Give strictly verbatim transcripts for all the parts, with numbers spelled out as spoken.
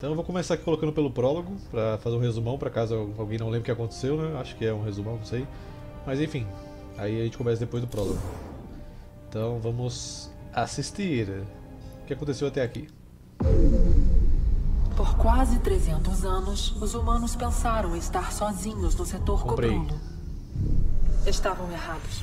Então eu vou começar aqui colocando pelo prólogo, pra fazer um resumão, pra caso alguém não lembre o que aconteceu, né? Acho que é um resumão, não sei. Mas enfim, aí a gente começa depois do prólogo. Então vamos assistir o que aconteceu até aqui. Por quase trezentos anos, os humanos pensaram estar sozinhos no setor Coprulo. Estavam errados.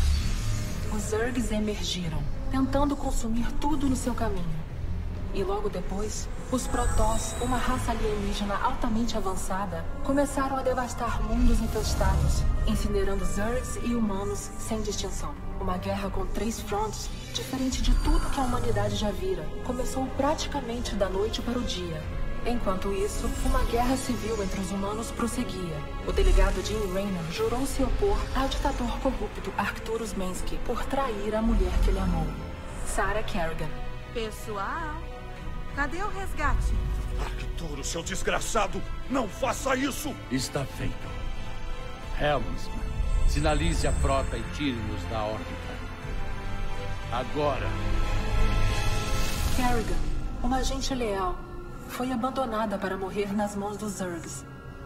Os Zergs emergiram, tentando consumir tudo no seu caminho. E logo depois, os Protoss, uma raça alienígena altamente avançada, começaram a devastar mundos infestados, incinerando Zergs e humanos sem distinção. Uma guerra com três frontes, diferente de tudo que a humanidade já vira, começou praticamente da noite para o dia. Enquanto isso, uma guerra civil entre os humanos prosseguia. O delegado Jim Raynor jurou se opor ao ditador corrupto Arcturus Mensky por trair a mulher que ele amou, Sarah Kerrigan. Pessoal, cadê o resgate? Arcturus, seu desgraçado! Não faça isso! Está feito. Helmsman, sinalize a frota e tire-nos da órbita. Agora. Kerrigan, uma agente leal, foi abandonada para morrer nas mãos dos Zergs.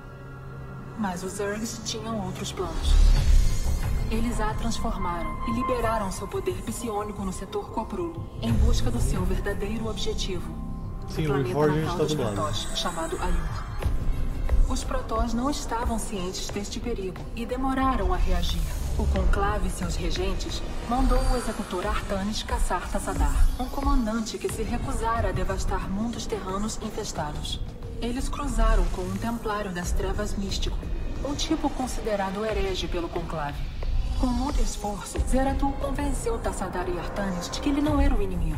Mas os Zergs tinham outros planos. Eles a transformaram e liberaram seu poder psiônico no setor Coprulo, em busca do seu verdadeiro objetivo. Sim, o planeta o natal dos está Protoss, chamado Aiur. Os Protoss não estavam cientes deste perigo e demoraram a reagir. O Conclave e seus regentes mandou o executor Artanis caçar Tassadar, um comandante que se recusara a devastar mundos terranos infestados. Eles cruzaram com um Templário das Trevas místico, um tipo considerado herege pelo Conclave. Com muito esforço, Zeratul convenceu Tassadar e Artanis de que ele não era o inimigo.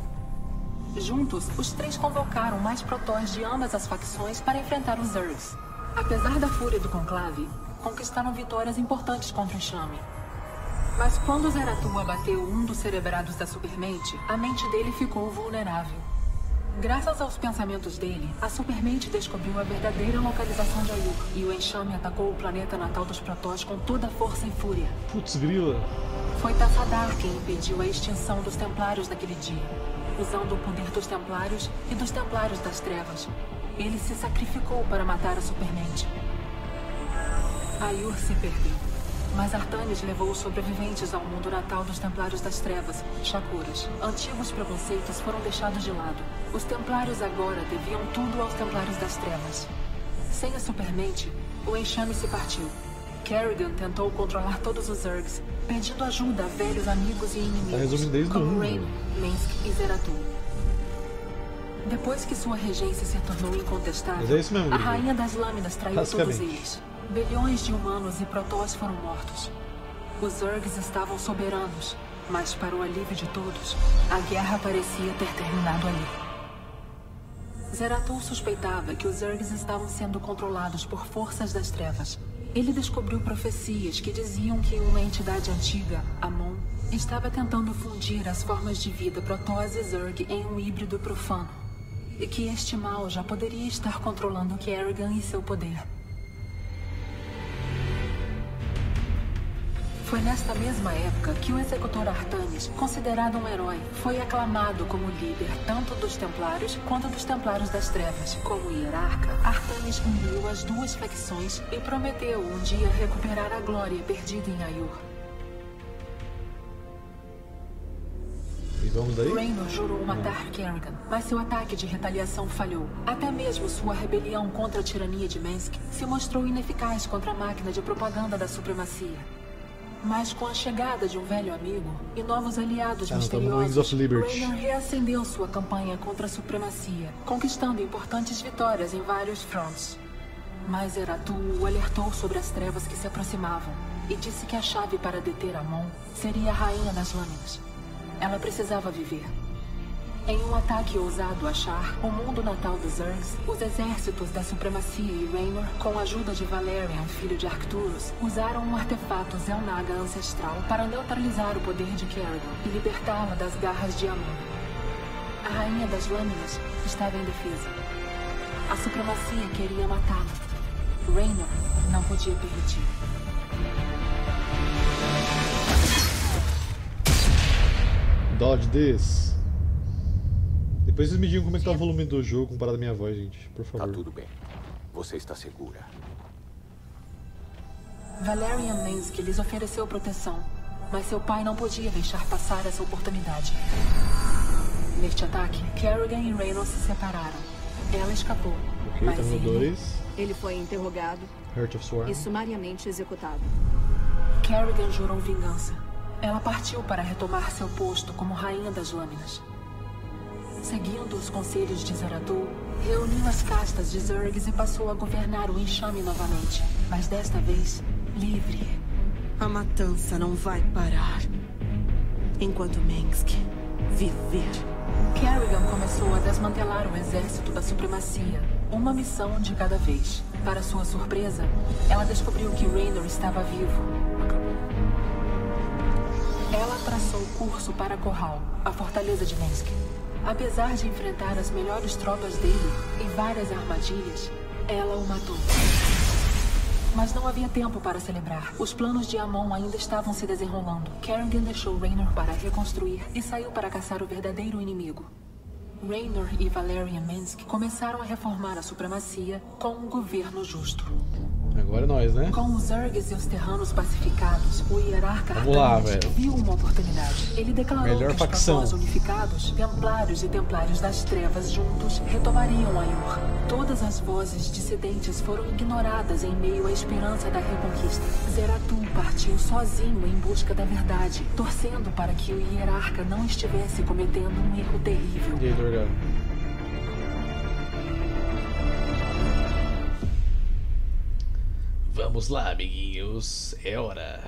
Juntos, os três convocaram mais Protoss de ambas as facções para enfrentar os Zergs. Apesar da fúria do Conclave, conquistaram vitórias importantes contra o Enxame. Mas quando Zeratul abateu um dos cerebrados da Supermente, a mente dele ficou vulnerável. Graças aos pensamentos dele, a Supermente descobriu a verdadeira localização de Aiur, e o Enxame atacou o planeta natal dos Protoss com toda a força e fúria. Putz, grila. Foi Tassadar quem impediu a extinção dos Templários naquele dia, usando o poder dos Templários e dos Templários das Trevas. Ele se sacrificou para matar a Supermente. Aiur se perdeu, mas Artanis levou os sobreviventes ao mundo natal dos Templários das Trevas, Shakuras. Antigos preconceitos foram deixados de lado. Os Templários agora deviam tudo aos Templários das Trevas. Sem a Supermente, o Enxame se partiu. Kerrigan tentou controlar todos os Zergs, pedindo ajuda a velhos amigos e inimigos, como Raynor, Mensky e Zeratul. Depois que sua regência se tornou incontestável, é isso mesmo, a Rainha das Lâminas traiu todos eles. Bilhões de humanos e Protoss foram mortos. Os Zergs estavam soberanos, mas para o alívio de todos, a guerra parecia ter terminado ali. Zeratul suspeitava que os Zergs estavam sendo controlados por forças das trevas. Ele descobriu profecias que diziam que uma entidade antiga, Amon, estava tentando fundir as formas de vida Protoss e Zerg em um híbrido profano, e que este mal já poderia estar controlando Kerrigan e seu poder. Foi nesta mesma época que o executor Artanis, considerado um herói, foi aclamado como líder tanto dos Templários quanto dos Templários das Trevas. Como hierarca, Artanis uniu as duas facções e prometeu um dia recuperar a glória perdida em Aiur. E vamos daí? Raynor jurou matar Kerrigan, mas seu ataque de retaliação falhou. Até mesmo sua rebelião contra a tirania de Mensky se mostrou ineficaz contra a máquina de propaganda da supremacia. Mas com a chegada de um velho amigo e novos aliados ah, misteriosos, Raynor reacendeu sua campanha contra a supremacia, conquistando importantes vitórias em vários fronts. Mas Zeratul o alertou sobre as trevas que se aproximavam e disse que a chave para deter Amon seria a Rainha das Lâminas. Ela precisava viver. Em um ataque ousado a Shar, o mundo natal dos Zergs, os exércitos da supremacia e Raynor, com a ajuda de Valerian, filho de Arcturus, usaram um artefato Xel'Naga ancestral para neutralizar o poder de Kerrigan e libertá-la das garras de Amon. A Rainha das Lâminas estava indefesa. A supremacia queria matá-la. Raynor não podia permitir. Dodge this. Depois vocês me digam como é que tá o volume do jogo comparado à minha voz, gente, por favor. Tá tudo bem. Você está segura. Valerian Mensky lhes ofereceu proteção, mas seu pai não podia deixar passar essa oportunidade. Neste ataque, Kerrigan e Reynolds se separaram. Ela escapou, Ok, mas tá no ele... dois. Ele foi interrogado Heart of Swarm. e sumariamente executado. Kerrigan jurou vingança. Ela partiu para retomar seu posto como Rainha das Lâminas. Seguindo os conselhos de Zeratul, reuniu as castas de Zergs e passou a governar o enxame novamente. Mas desta vez, livre. A matança não vai parar enquanto Mensky viver. Kerrigan começou a desmantelar o exército da supremacia, uma missão de cada vez. Para sua surpresa, ela descobriu que Raynor estava vivo. Ela traçou curso para Corral, a fortaleza de Mensky. Apesar de enfrentar as melhores tropas dele e várias armadilhas, ela o matou. Mas não havia tempo para celebrar. Os planos de Amon ainda estavam se desenrolando. Kerrigan deixou Raynor para reconstruir e saiu para caçar o verdadeiro inimigo. Raynor e Valerian Mensky começaram a reformar a supremacia com um governo justo. Agora é nós, né? Com os Zergs e os Terranos pacificados, o hierarca Vamos lá, Artanis velho. viu uma oportunidade. Ele declarou Melhor que facção. os Protoss unificados, Templários e Templários das Trevas juntos, retomariam Aiur. Todas as vozes dissidentes foram ignoradas em meio à esperança da reconquista. Zeratul partiu sozinho em busca da verdade, torcendo para que o hierarca não estivesse cometendo um erro terrível. E aí, Dorgado? Vamos lá, amiguinhos. É hora.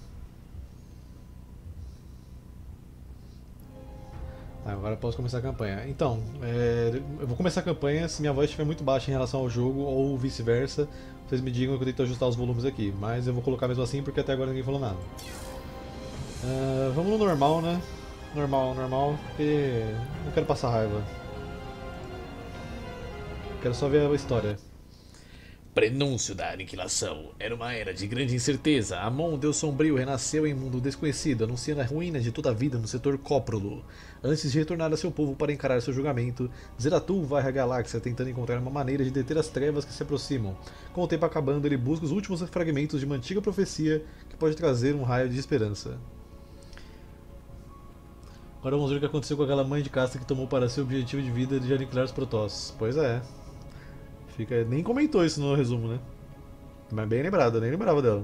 Agora posso começar a campanha. Então, é, eu vou começar a campanha se minha voz estiver muito baixa em relação ao jogo ou vice-versa. Vocês me digam que eu tento ajustar os volumes aqui. Mas eu vou colocar mesmo assim porque até agora ninguém falou nada. Uh, vamos no normal, né? Normal, normal, porque não quero passar raiva. Quero só ver a história. Prenúncio da aniquilação. Era uma era de grande incerteza. Amon, Deus sombrio, renasceu em mundo desconhecido, anunciando a ruína de toda a vida no setor Cóprolo. Antes de retornar a seu povo para encarar seu julgamento, Zeratul varre a galáxia tentando encontrar uma maneira de deter as trevas que se aproximam. Com o tempo acabando, ele busca os últimos fragmentos de uma antiga profecia que pode trazer um raio de esperança. Agora vamos ver o que aconteceu com aquela mãe de casta que tomou para si o objetivo de vida de aniquilar os Protoss. Pois é. Fica... Nem comentou isso no resumo, né? Mas bem lembrado, eu nem lembrava dela.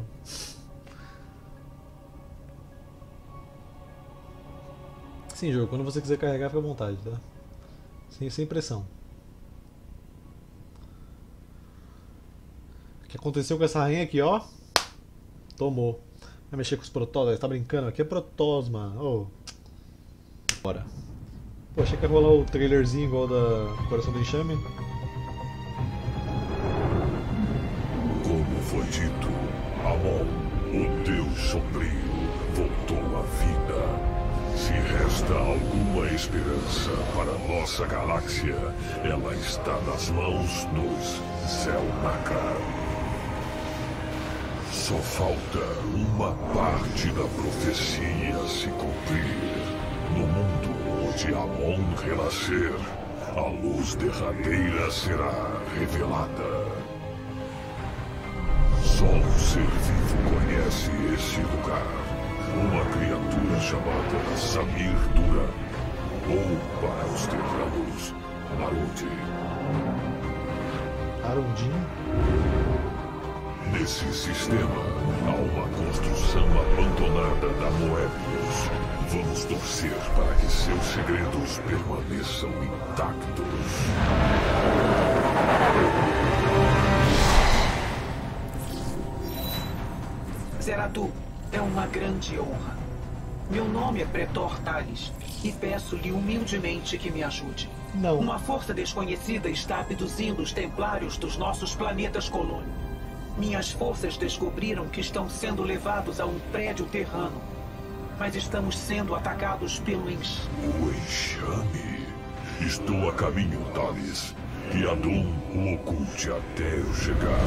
Sim, jogo, quando você quiser carregar, fica à vontade, tá? Sem, sem pressão. O que aconteceu com essa rainha aqui, ó? Tomou. Vai mexer com os Protoss, você tá brincando? Aqui é Protoss, mano. Oh. Bora. Pô, achei que ia rolar o trailerzinho igual da Coração do Enxame. Como foi dito, Amon, o Deus sombrio, voltou à vida. Se resta alguma esperança para nossa galáxia, ela está nas mãos dos Zelnakar. Só falta uma parte da profecia se cumprir. No mundo onde Amon renascer, a luz derradeira será revelada. Só um ser vivo conhece esse lugar. Uma criatura chamada Samir Dura. Ou, para os terranos, Marudi. Arundin? Nesse sistema, há uma construção abandonada da Moebius. Vamos torcer para que seus segredos permaneçam intactos. Zeratul, é uma grande honra. Meu nome é Pretor Tales e peço-lhe humildemente que me ajude. Não. Uma força desconhecida está abduzindo os templários dos nossos planetas colônia. Minhas forças descobriram que estão sendo levados a um prédio terrano, mas estamos sendo atacados pelo enxame. O enxame? Estou a caminho, Tales. Que Adum o oculte até eu chegar.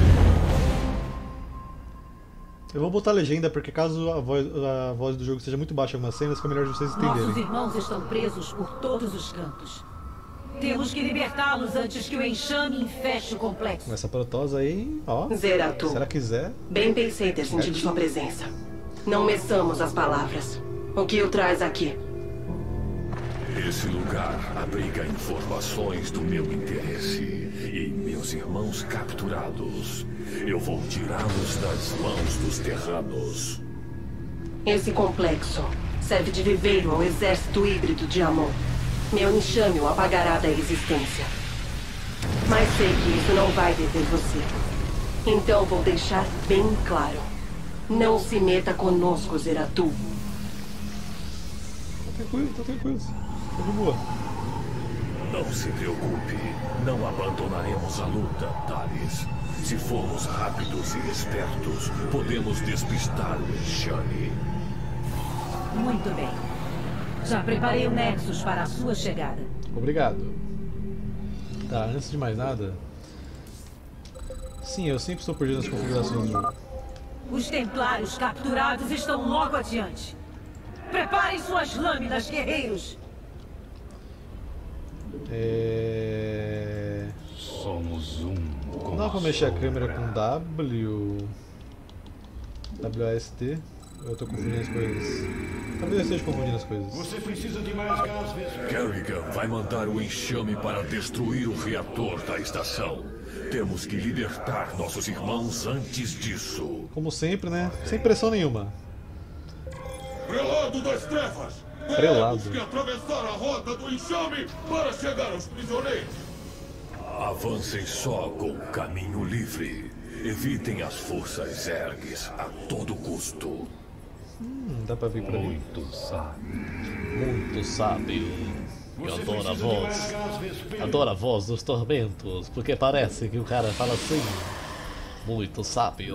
Eu vou botar a legenda porque caso a voz, a voz do jogo seja muito baixa em algumas cenas, fica melhor de vocês entenderem. Nossos irmãos estão presos por todos os cantos. Temos que libertá-los antes que o enxame infeste o complexo. Essa protosa aí, ó. Zeratu. Se ela quiser. Bem pensei ter sentido sua presença. Não meçamos as palavras. O que o traz aqui? Esse lugar abriga informações do meu interesse. E meus irmãos capturados. Eu vou tirá-los das mãos dos terranos. Esse complexo serve de viveiro ao exército híbrido de Amon. Meu enxame o apagará da existência. Mas sei que isso não vai deter você. Então vou deixar bem claro. Não se meta conosco, Zeratu. Tá tranquilo, tá tranquilo. Tá de boa. Não se preocupe. Não abandonaremos a luta, Thales. Se formos rápidos e espertos, podemos despistar o enxame. Muito bem. Já preparei o Nexus para a sua chegada. Obrigado. Tá, antes de mais nada... Sim, eu sempre estou perdido nas configurações do jogo. Os templários capturados estão logo adiante. Preparem suas lâminas, guerreiros. É... Somos um. Não dá pra mexer a câmera com W... W A S D? Eu tô confundindo as coisas. Talvez eu esteja confundindo as coisas. Você precisa de mais gás, Kerrigan vai mandar o enxame para destruir o reator da estação. Temos que libertar nossos irmãos antes disso. Como sempre, né? Sem pressão nenhuma. Prelado das trevas! Prelado. Temos que atravessar a rota do enxame para chegar aos prisioneiros. Avancem só com o caminho livre. Evitem as forças Zergs a todo custo. Hum, dá pra vir pra mim. Muito sábio. Muito sábio. Eu adoro a voz. Adoro a voz dos tormentos, porque parece que o cara fala assim. Muito sábio.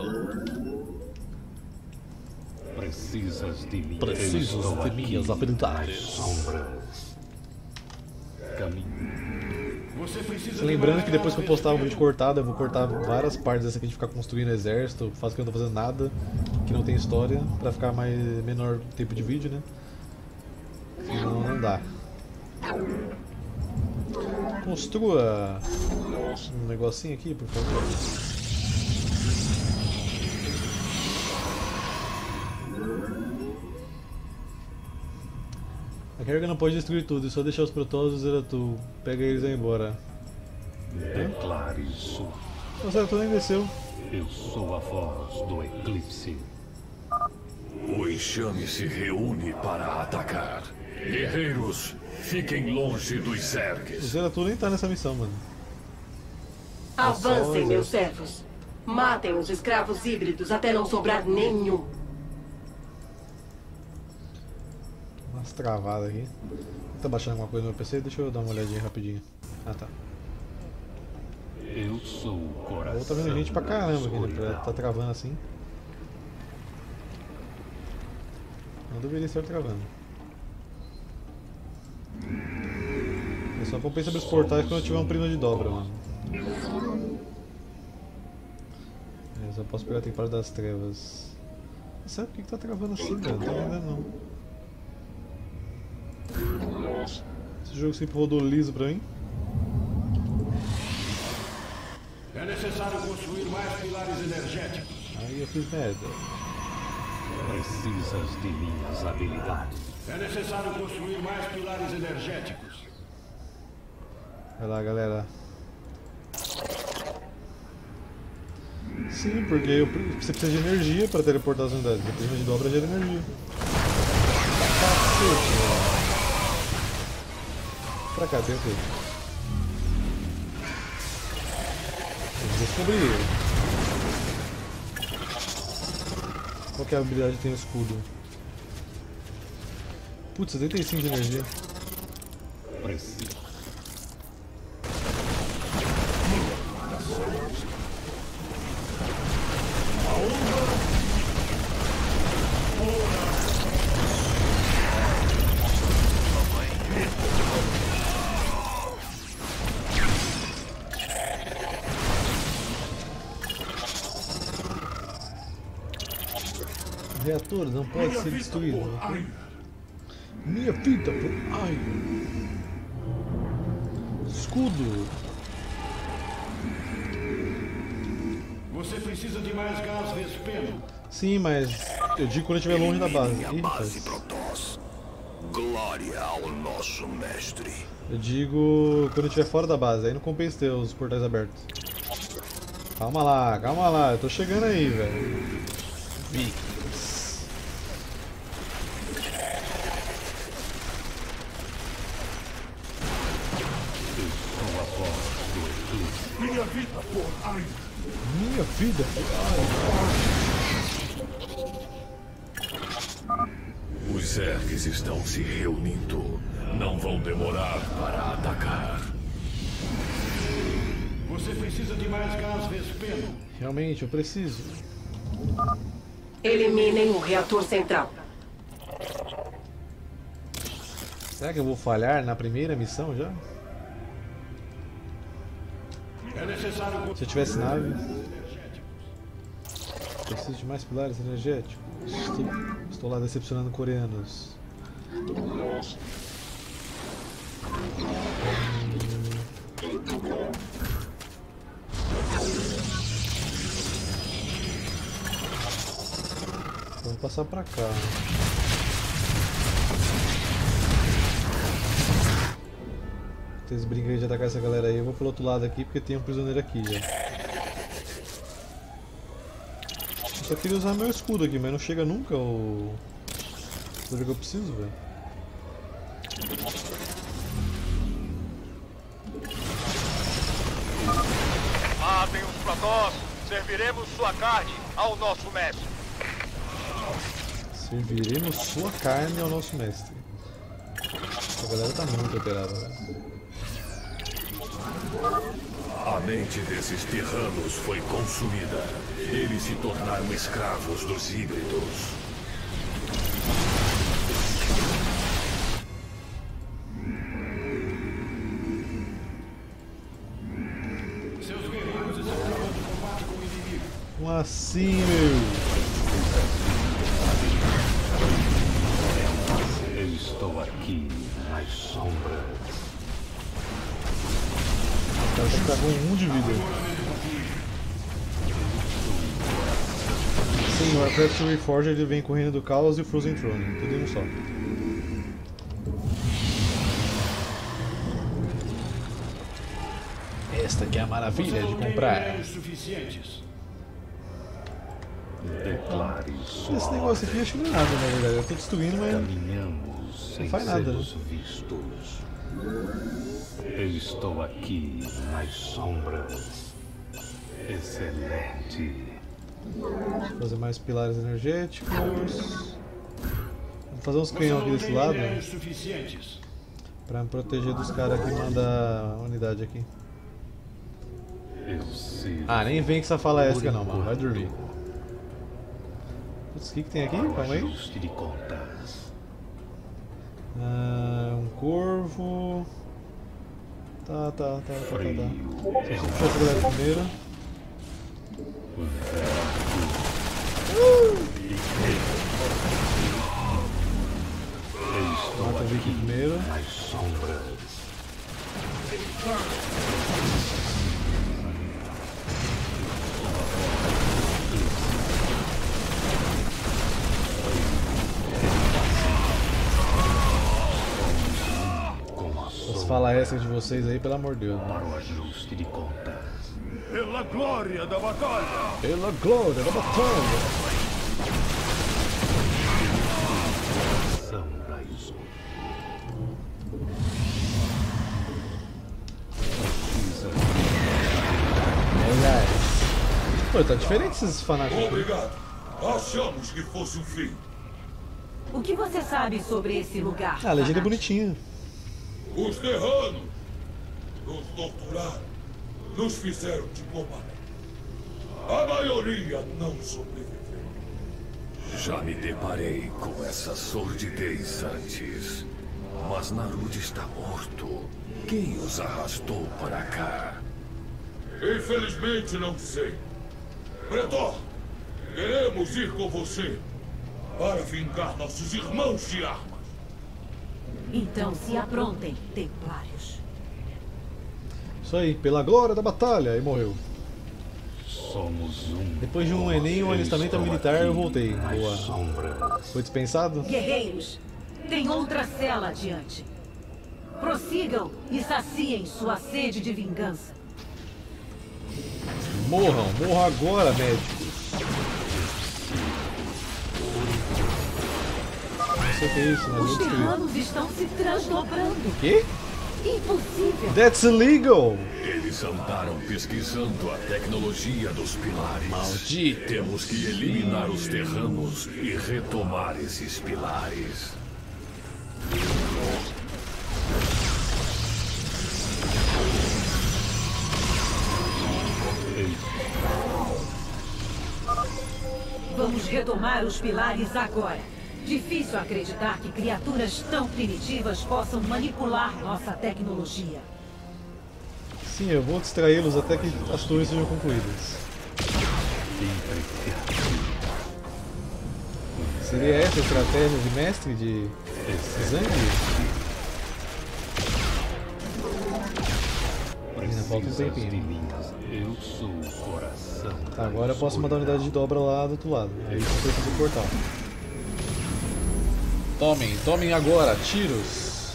Precisas de mim. Preciso de minhas habilidades. Sombras. Caminho. Lembrando que depois que eu postar um vídeo cortado, eu vou cortar várias partes dessa aqui de ficar construindo exército, faço que eu não tô fazendo nada, que não tem história, pra ficar mais menor tempo de vídeo, né? Senão não dá. Construa um negocinho aqui, por favor. A Kerrigan não pode destruir tudo, só deixar os protosos e Zeratu. Pega eles e vai embora. Declare isso. O Zeratu nem desceu. Eu sou a voz do eclipse. O enxame se reúne para atacar. Guerreiros, fiquem longe dos O Zergs. Zeratu nem tá nessa missão, mano. Avancem, meus servos. Matem os escravos híbridos até não sobrar nenhum. Umas travadas aqui. Tá baixando alguma coisa no meu P C? Deixa eu dar uma olhadinha rapidinho. Ah, tá. Eu sou o coração. Ou tá vendo gente pra caramba aqui, né? Pra tá travando assim. Não deveria estar travando. Eu só compensa abrir os portais quando eu tiver um primo de dobra, mano. Eu só posso pegar a temporada das trevas. Sabe por que, que tá travando assim, velho? Não tô entendendo não. Esse jogo sempre rodou liso pra mim. É necessário construir mais pilares energéticos. Aí eu fiz merda. Precisas de minhas habilidades. É necessário construir mais pilares energéticos. Vai lá, galera. Sim, porque eu, você precisa de energia para teleportar as unidades. A prima de dobra gera energia. Cacete, velho. Pra cá, tem tudo. Vamos descobrir. Qual que é a habilidade que tem o escudo? Putz, setenta e cinco de energia. Preciso. O reator não pode ser destruído. Minha vida por ai. escudo. Você precisa de mais gás Vespeno. Sim, mas eu digo quando eu estiver longe da base. Ih, base Protoss. Glória ao nosso mestre. Eu digo quando eu estiver fora da base, aí não compensa ter os portais abertos. Calma lá, calma lá, eu tô chegando aí, velho. Vikings. Minha vida por Ayn. Minha vida por Ayn. Os Zergs estão se reunindo. Não vão demorar para atacar. Você precisa de mais gás Vespeno. Realmente, eu preciso. Eliminem o reator central. Será que eu vou falhar na primeira missão já? É necessário... Se eu tivesse nave... Preciso de mais pilares energéticos. Estou, estou lá decepcionando coreanos. Vamos passar pra cá. Vocês brincam de atacar essa galera aí, eu vou pelo outro lado aqui porque tem um prisioneiro aqui já. Eu só queria usar meu escudo aqui, mas não chega nunca o... o que eu preciso, velho. Matem os Protoss, serviremos sua carne ao nosso mestre. Serviremos sua carne ao nosso mestre. Essa galera tá muito operada, velho. A mente desses terranos foi consumida. Eles se tornaram escravos dos híbridos. Seus guerreiros estão travando combate com o inimigo. Como assim, meu? Eu estou aqui nas sombras. O cara tá com um de vida. Sim, o Warcraft Reforged ele vem correndo do Chaos e o Frozen Throne, tudo em um só. Esta que é a maravilha de comprar. Declare sua Esse negócio aqui acho que não é nada, na verdade. Eu tô destruindo, mas Caminhamos não faz nada, né? vistos. Eu estou aqui nas sombras. Excelente. Deixa eu fazer mais pilares energéticos. Vou fazer uns canhões aqui desse lado pra me proteger dos caras que mandam a unidade aqui. Ah, nem vem com essa fala essa não, mano. Vai dormir. Putz, o que, que tem aqui? Calma aí. Ah, um corvo. Tá, tá, tá, tá, tá, tá. Deixa eu puxar essa galera primeiro. Mata o Viking primeiro. Posso falar essa de vocês aí, pelo amor de Deus. Para o ajuste de contas. Pela glória da batalha! Pela glória da batalha! Pô, tá diferente esses fanáticos. Obrigado. Achamos que fosse o fim. O que você sabe sobre esse lugar? Ah, a legenda é bonitinha. Os terranos nos torturaram, nos fizeram de combate. A maioria não sobreviveu. Já me deparei com essa sordidez antes. Mas Narud está morto. Quem os arrastou para cá? Infelizmente não sei. Pretor, queremos ir com você para vingar nossos irmãos de armas. Então se aprontem, templários. Isso aí, pela glória da batalha, e morreu. Somos um. Depois de um Enem, um alistamento militar, eu voltei. Boa. Foi dispensado? Guerreiros, tem outra cela adiante. Prossigam e saciem sua sede de vingança. Morram, morram agora, médicos. Não sei o que é isso, mas Os eu destruí. terranos estão se transdobrando. O quê? Impossível. That's illegal! Eles andaram pesquisando a tecnologia dos pilares. Maldito! Temos que eliminar os terranos e retomar esses pilares. Vamos retomar os pilares agora. Difícil acreditar que criaturas tão primitivas possam manipular nossa tecnologia. Sim, eu vou distraí-los até que as torres sejam concluídas. Seria essa a estratégia de mestre de Zangri? Ainda falta um tempinho. Eu sou o coração. Tá, agora eu posso mandar a unidade de dobra lá do outro lado. Aí isso foi fazer o portal. Tomem, tomem agora, tiros!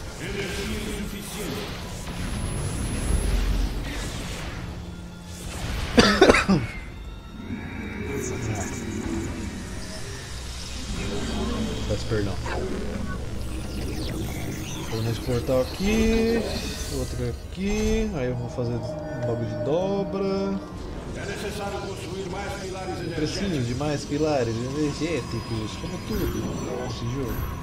Peço perdão. Vou nesse portal aqui, outro aqui, aí eu vou fazer um bagulho de dobra. É necessário construir mais pilares Eu energéticos. preciso de mais pilares energéticos, como tudo nesse jogo.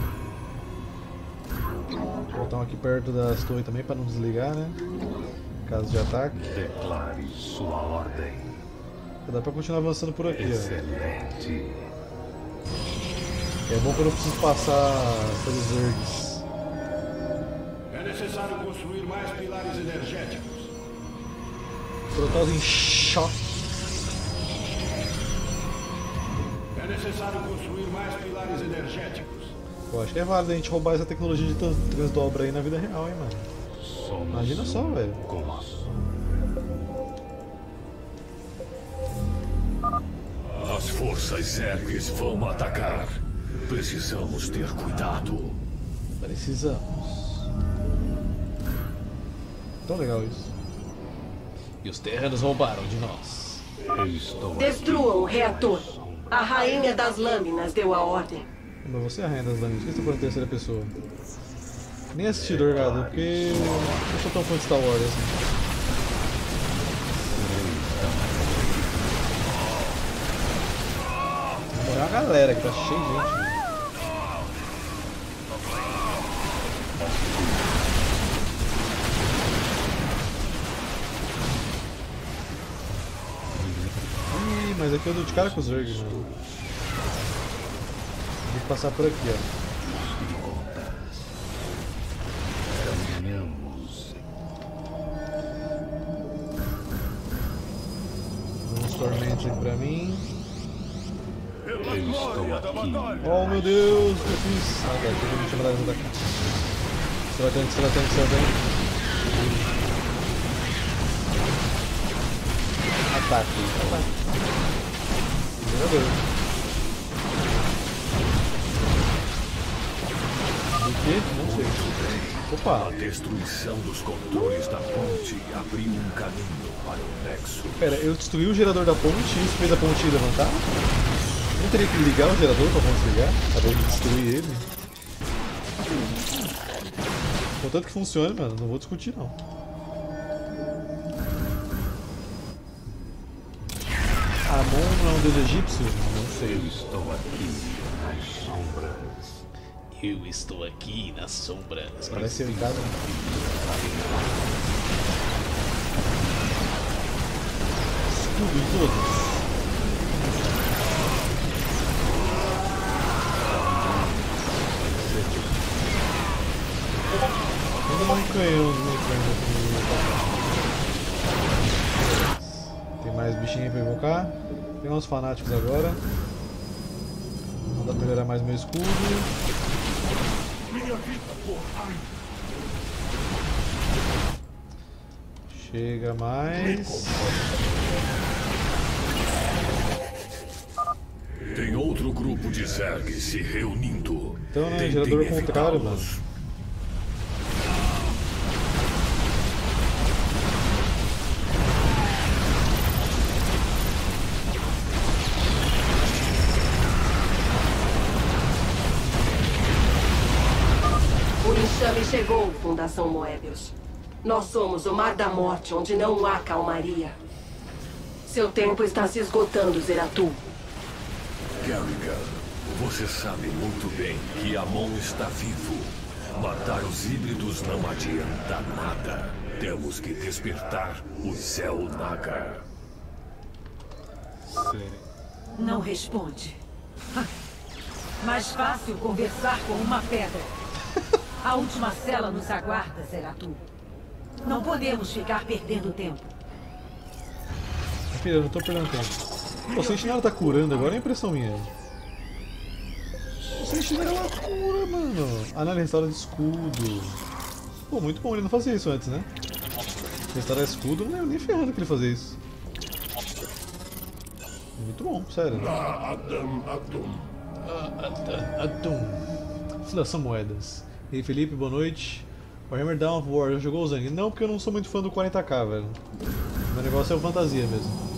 Vou botar um aqui perto das torres também para não desligar, né? Caso de ataque. Declare sua ordem. Dá pra continuar avançando por aqui, ó. Excelente. É bom que eu não preciso passar pelos Zergs. É necessário construir mais pilares energéticos. Protoss em choque. É necessário construir mais pilares energéticos. Eu acho que é válido a gente roubar essa tecnologia de trans- transdobra aí na vida real, hein, mano. Somos Imagina só, um velho. com a sombra. As forças Zergs vão atacar. Precisamos ter cuidado. Precisamos. Tão legal isso. E os terranos roubaram de nós. Eu estou Destruam o reator. A rainha das lâminas deu a ordem. Mas você é a rainha das lâminas, por que você tá falando em terceira pessoa? Nem assisti Dorgado, porque eu não sou tão fã de Star Wars assim. Vai morrer uma galera que tá cheio de gente. Ih, mas aqui eu dou de cara com os Zerg, mano. Vou passar por aqui, ó. caminhamos. Uns tormentos aqui pra mim. Eu estou aqui. Oh meu Deus, o que eu fiz? Ah, tá, aqui eu vou chamar da ajuda aqui. Estratante, estratante, estratante. Ataque, ataque. Jogador. Do que? Não sei. Opa! A destruição dos condutores da ponte abriu um caminho para o Nexo. Pera, eu destruí o gerador da ponte e isso fez a ponte levantar? Eu não teria que ligar o gerador pra ponte ligar? Acabou de destruir ele. Contanto que funcione, mano, não vou discutir não. Amon não é um deus egípcio? Não sei. Eu estou aqui nas sombras. Eu estou aqui nas sombras. Parece eu em casa. Escudo em todos. Ainda um canhão de mecânica aqui. Tem mais bichinho pra invocar. Tem uns fanáticos agora. Vou dar pra melhorar mais meu escudo. Chega mais. Tem outro grupo de Zerg se reunindo. Então, né, Tentem gerador contrário, mano. evitá-los. O enxame chegou, Fundação Moebius. Nós somos o Mar da Morte, onde não há calmaria. Seu tempo está se esgotando, Zeratul. Kerrigan, você sabe muito bem que Amon está vivo. Matar os híbridos não adianta nada. Temos que despertar o Zell Naga. Não responde. Mais fácil conversar com uma pedra. A última cela nos aguarda, Zeratul. Não podemos ficar perdendo tempo. Filha, eu não tô perdendo tempo. Pô, o Sentinela tá curando agora, é impressão minha. O Sentinela cura, mano. Ah, não, ele restaura de escudo. Pô, muito bom, ele não fazia isso antes, né? Restaurar escudo, não lembro nem ferrando que ele fazia isso. Muito bom, sério. Adam, Adam. Atum. Fundação Moedas. E aí, Felipe, boa noite. Warhammer Dawn of War, já jogou o Zang? Não, porque eu não sou muito fã do quarenta K, velho. Meu negócio é o fantasia mesmo.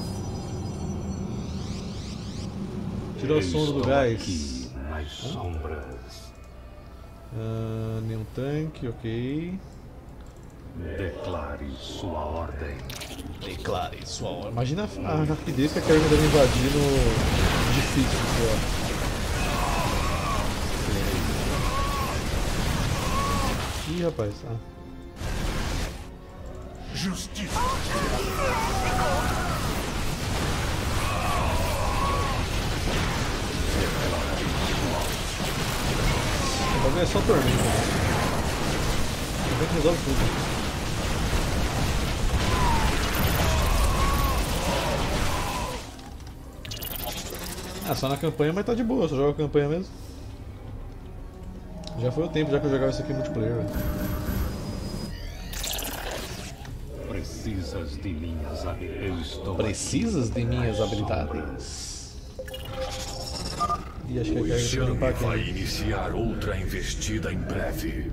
Tirou a sombra do gás. Nas sombras. Ah, nenhum tanque, ok. Declare sua ordem. Declare sua ordem. Imagina a rapidez que a Kerrigan deve invadir no difícil, pô. Ih, rapaz. Ah. Justiça. O bagulho é só tormenta. O vento resolve tudo. Ah, só na campanha, mas tá de boa, só joga a campanha mesmo. Já foi o tempo já que eu jogava isso aqui multiplayer, velho. Precisas de minhas habilidades. Eu estou Precisas aqui de minhas nas habilidades. E acho que a O Kerrigan vai enxame limpar vai aqui. iniciar outra investida em breve.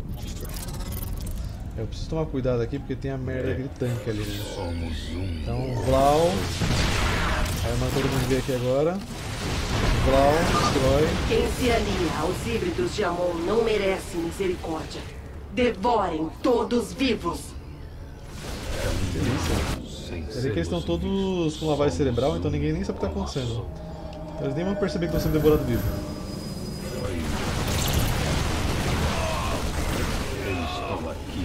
Eu preciso tomar cuidado aqui porque tem a merda daquele tanque ali, né? Somos um. Então, Vlau. Vai mandar todo mundo ver aqui agora. Vlau, destrói. Quem se alia aos híbridos de Amon não merece misericórdia. Devorem todos vivos. Quer dizer que eles estão todos com lavagem cerebral, então ninguém nem sabe o que está acontecendo. Então eles nem vão perceber que estão sendo devorados vivos. Eu estou aqui.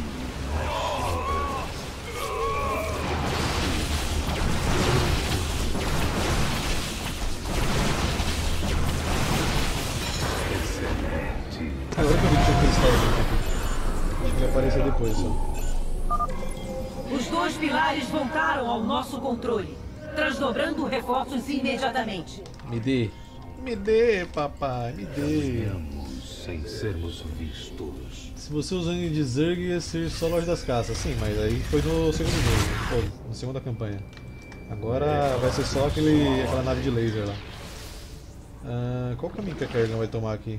Excelente. Agora que eu vi que tinha cristal aqui. Acho que vai aparecer depois só. Os dois pilares voltaram ao nosso controle, transdobrando reforços imediatamente. Me dê. Me dê, papai, me dê. Caminhamos sem sermos vistos. Se você usar de Zerg ia ser só loja das caças, sim, mas aí foi no segundo jogo, pô, na segunda campanha. Agora vai ser só aquele, aquela nave de laser lá. Ah, qual caminho que a Kerrigan vai tomar aqui?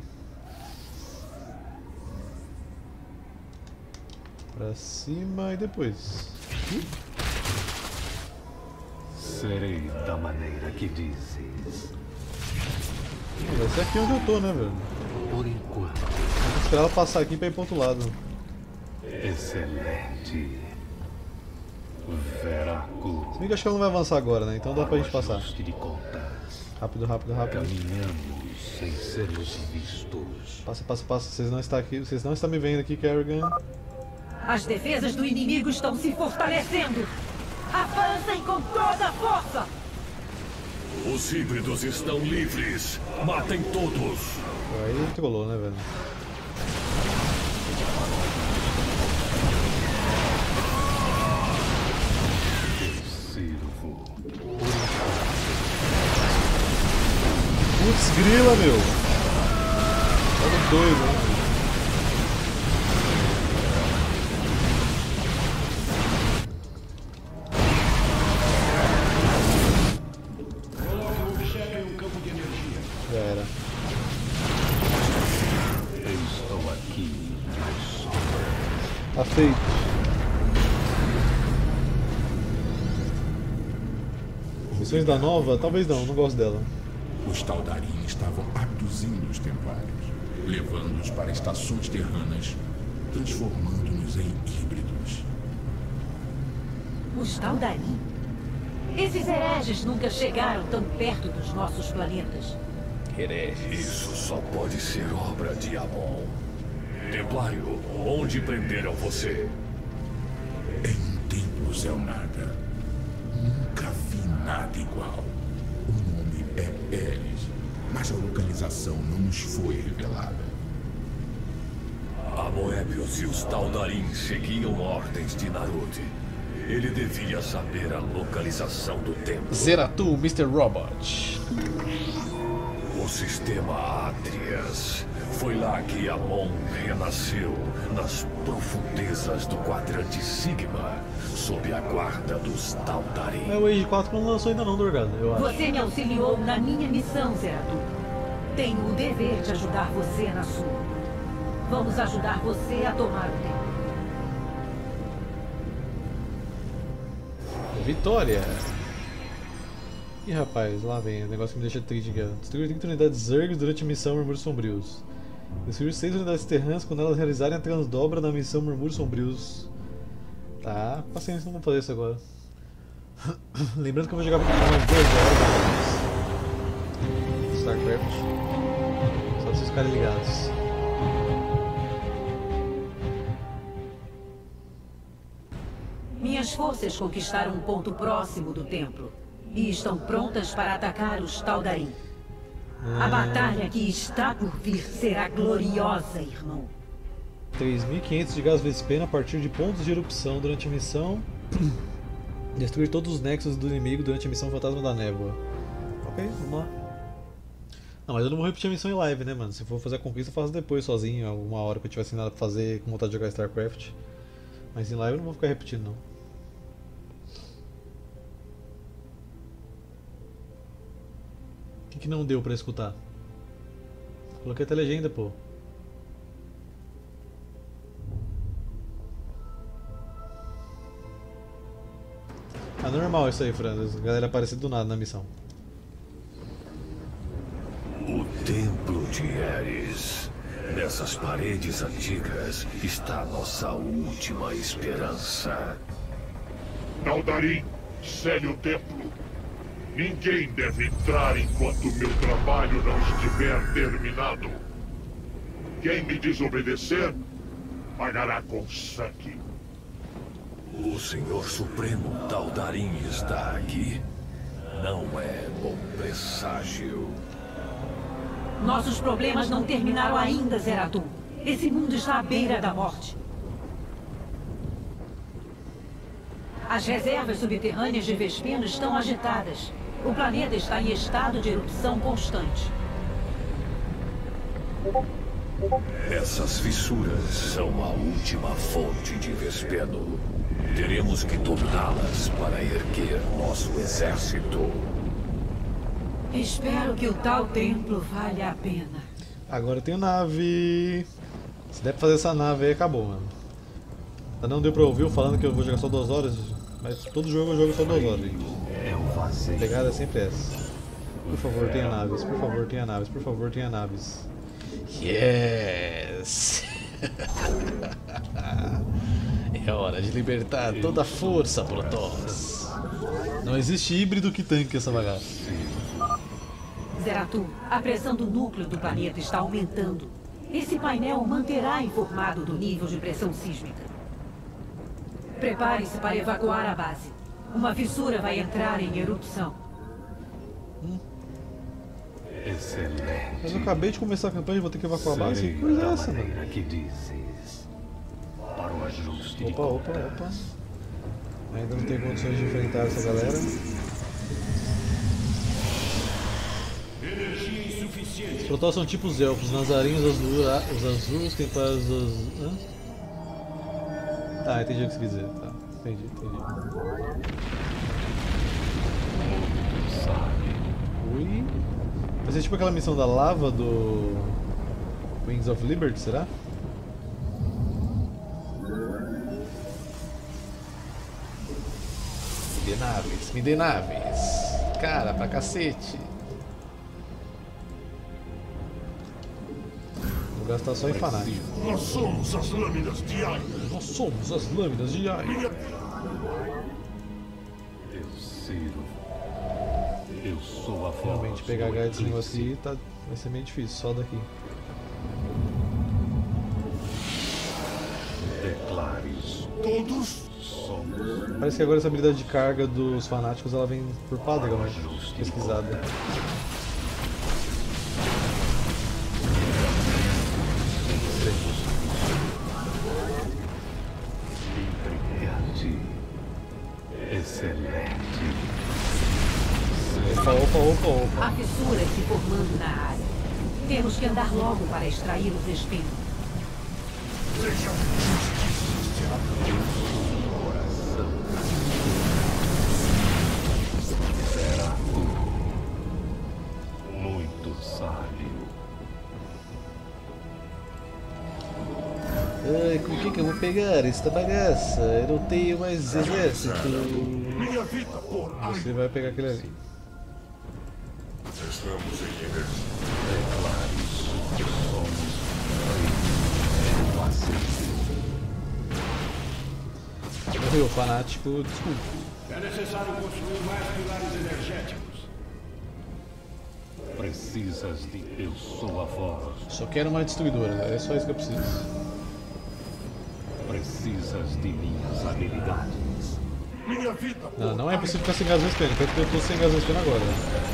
Pra cima e depois. Serei da maneira que dizes. Vai ser aqui onde eu tô, né, velho? Por enquanto. Vou esperar ela passar aqui pra ir pro outro lado. Excelente. Veraco. Se bem que acho que ela não vai avançar agora, né? Então dá pra gente passar. Ajuste de contas. Rápido, rápido, rápido. Caminhamos sem sermos vistos. Passa, passa, passa. Vocês não estão aqui, vocês não estão me vendo aqui, Kerrigan. As defesas do inimigo estão se fortalecendo. Avancem com toda a força! Os híbridos estão livres. Matem todos. Aí trollou, né, velho? Sirvo. Putz, grila, meu! Olha doido, né? feito. Missões da Nova? Talvez não, não gosto dela. Os Taldarim estavam abduzindo os Templários, levando-os para estações terranas, transformando-nos em híbridos. Os Taldarim? Esses hereges nunca chegaram tão perto dos nossos planetas. Hereges? Isso só pode ser obra de Amon. Templário, onde prenderam você? Em um templo, Zelnada. Nunca vi nada igual. O nome é Eris, mas a localização não nos foi revelada. A Moebius e os Taldarim seguiam ordens de Narud. Ele devia saber a localização do templo. Zeratu, mister Robot. O sistema Atrias. Foi lá que Amon renasceu, nas profundezas do quadrante Sigma, sob a guarda dos Taldarim. É o Age quatro que não lançou ainda não, Dorgado, eu acho. Você me auxiliou na minha missão, Zeratu. Tenho o dever de ajudar você na sua. Vamos ajudar você a tomar o tempo. Vitória! Ih, rapaz, lá vem o negócio que me deixa triste aqui. Destruir trinta unidades Zergs durante a missão Murmúrios Sombrios. Destruir seis unidades terrãs quando elas realizarem a transdobra na missão Murmúrios Sombrios. Tá, paciência, não vou fazer isso agora. Lembrando que eu vou jogar por umas duas horas. StarCraft. Só pra vocês ficarem ligados. Minhas forças conquistaram um ponto próximo do templo e estão prontas para atacar os Taldarim. A batalha que está por vir será gloriosa, irmão. três mil e quinhentos de gás Vespena a partir de pontos de erupção durante a missão. Destruir todos os nexos do inimigo durante a missão Fantasma da Névoa. Ok, vamos lá. Não, mas eu não vou repetir a missão em live, né, mano? Se for fazer a conquista, eu faço depois sozinho, alguma hora que eu tiver sem nada pra fazer, com vontade de jogar StarCraft. Mas em live eu não vou ficar repetindo, não. O que, que não deu pra escutar? Coloquei até legenda, pô. Ah, normal isso aí, Franz. A galera apareceu do nada na missão. O Templo de Eris. Nessas paredes antigas está nossa última esperança. Taldarim, selle o templo. Ninguém deve entrar enquanto meu trabalho não estiver terminado. Quem me desobedecer, pagará com sangue. O Senhor Supremo Taldarim está aqui. Não é bom presságio. Nossos problemas não terminaram ainda, Zeratu. Esse mundo está à beira da morte. As reservas subterrâneas de Vespeno estão agitadas. O planeta está em estado de erupção constante. Essas fissuras são a última fonte de Vespeno. Teremos que dominá-las para erguer nosso exército. Espero que o tal templo valha a pena. Agora tem nave. Se der pra fazer essa nave aí, acabou, mano. Não deu pra ouvir eu falando que eu vou jogar só duas horas, mas todo jogo eu jogo só duas horas. A pegada é sempre essa. Por favor, tenha naves, por favor, tenha naves, por favor, tenha naves. Yes! É hora de libertar toda a força, Protoss. Não existe híbrido que tanque essa bagaça. Zeratu, a pressão do núcleo do planeta está aumentando. Esse painel manterá informado do nível de pressão sísmica. Prepare-se para evacuar a base. Uma fissura vai entrar em erupção. Hum. Excelente. Mas eu acabei de começar a campanha e vou ter que evacuar a base? Que coisa é essa, mano? Que dizes. Para o ajuste opa, opa, opa. Ainda não tenho condições de enfrentar essa galera. Os Protoss são tipo os elfos, os nazarinhos, os azuis, os templários, os... Hã? Tá, entendi o que você quis dizer. Tá, entendi, entendi. Ui. Vai ser tipo aquela missão da lava do Wings of Liberty, será? Me dê naves, me dê naves. Cara, pra cacete. Vou gastar só em fanático. Nós somos as lâminas de Aiur. Nós somos as lâminas de Aiur. Eu Ciro. Eu sou a voz. Realmente pegar H desse negócio aqui tá, vai ser meio difícil, só daqui. Declares. Todos somos. Parece que agora essa habilidade de carga dos fanáticos ela vem por padrão, né? Pesquisada. Excelente. Opa, opa, opa, opa. Há fissuras se formando na área. Temos que andar logo para extrair os espinhos. Seja coração. Será muito sábio. Ai, com o que que eu vou pegar esta bagaça? Eu não tenho mais exército. minha vida por Você vai pegar aquele ali. Estamos em energia. Morreu, fanático, desculpa. É necessário construir mais pilares energéticos. Precisas de eu sou a voz. Só quero uma destruidora, é só isso que eu preciso. Precisas de minhas habilidades. Minha vida. Não, não é possível ficar sem gás respirando, porque eu tô sem gás respirando agora.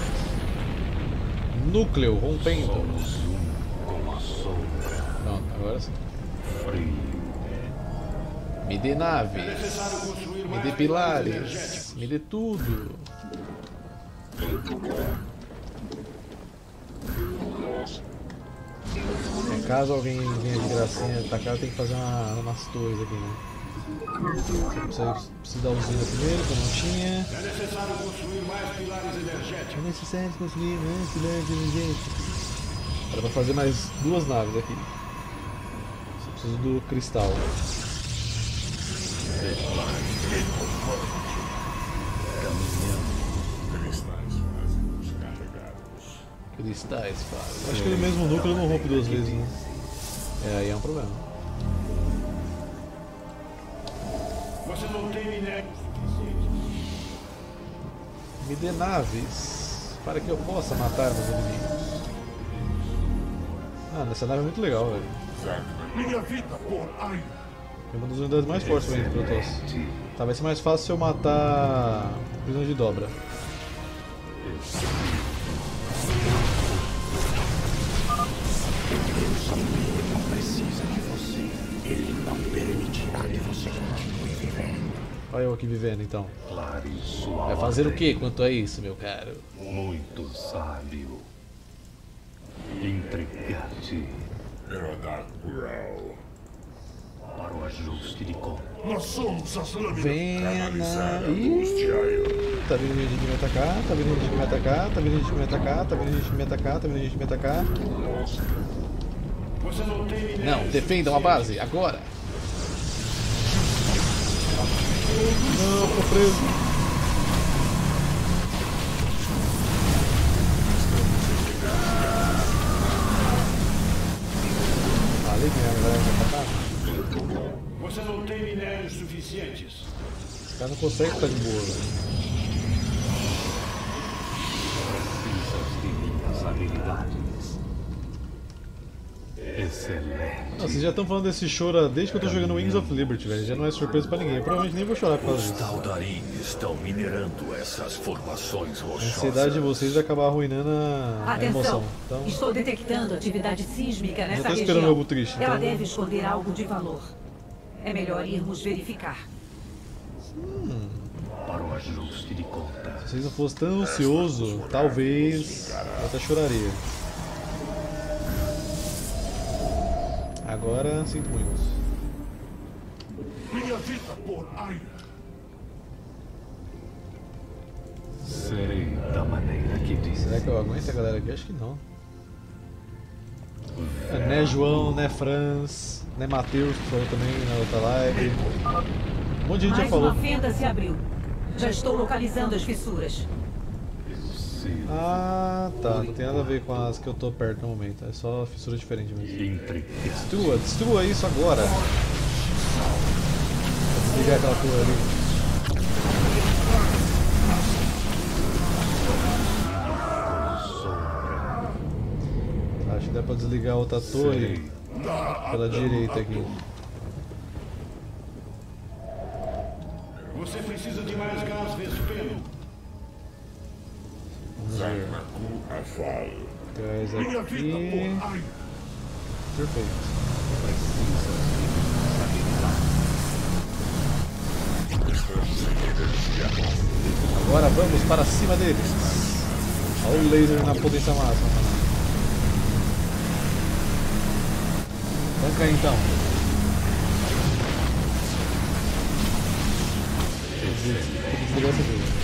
Núcleo rompendo. Somos um com a sombra. Pronto, agora sim. Frio. Me dê naves. Me dê pilares. Me dê tudo. É, caso alguém venha de gracinha atacar, tem que fazer uma, umas torres aqui, né? Você precisa da usina primeiro, que eu não tinha. É necessário construir mais pilares energéticos. É necessário construir mais pilares energéticos. Era pra fazer mais duas naves aqui. Só preciso do cristal. Cristais fazem. Acho que ele mesmo núcleo não rompe duas vezes, né? É, aí é um problema. Você não tem minério. Me dê naves para que eu possa matar meus inimigos. Ah, essa nave é muito legal, velho. Minha vida por Aiur. É uma das unidades mais fortes pra gente, Protoss. Tá, vai ser mais fácil se eu matar o prisão de dobra. Não precisa de você. Ele não permitirá que você continue vivendo. Olha eu aqui vivendo então. Vai fazer o que quanto a isso, meu caro? Muito sábio. Entregar-te para o ajuste de conta. Nós somos as lâminas. Venha. Ih, tá vindo gente que me atacar, tá vindo gente que me atacar, tá vindo gente que me atacar, tá vindo gente que me atacar, tá vindo gente que me atacar. Você não tem minério. Não, defendam a base, agora! Não, tô preso. Ali mesmo, vai me atacar. Você não tem minérios suficientes. Esse cara não consegue ficar de boa, velho. Precisas de minhas habilidades. Excelente. Não, vocês já estão falando desse choro desde que eu tô jogando Wings of Liberty, velho. Já não é surpresa pra ninguém. Eu provavelmente nem vou chorar por causa Os disso. Taldarim estão minerando essas formações A rochosas. ansiedade de vocês vai acabar arruinando a, a Atenção! emoção. Então, Estou detectando atividade sísmica nessa tô região. esperando algo triste, Ela então- deve esconder algo de valor. É melhor irmos verificar. hum, Para o ajuste de conta. se vocês não fossem tão ansioso, talvez eu até choraria. Agora sinto muito. Minha vida por Aiur. Serei da maneira que disse. Será que eu aguento a galera aqui? Acho que não. É, né João, né Franz, né Matheus que falou também na outra live. Um monte de gente já Mais falou. uma fenda se abriu. Já estou localizando as fissuras. Ah, tá. Não tem nada a ver com as que eu tô perto no momento. É só fissura diferente mesmo. Destrua, destrua isso agora. Vou desligar aquela torre ali. Acho que dá pra desligar a outra torre pela direita aqui. Você precisa de mais gás, Vespeno. Vamos ver. Gás aqui. Perfeito. Agora vamos para cima deles. Olha o laser na potência máxima. Tanca aí então. Desligar essa coisa.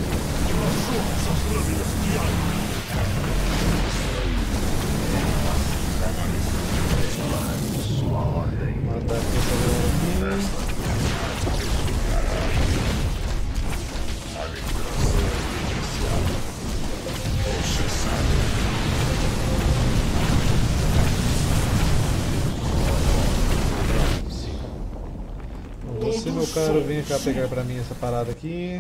Matar aqui essa galera aqui. Você, meu caro, vem cá pegar pra mim essa parada aqui.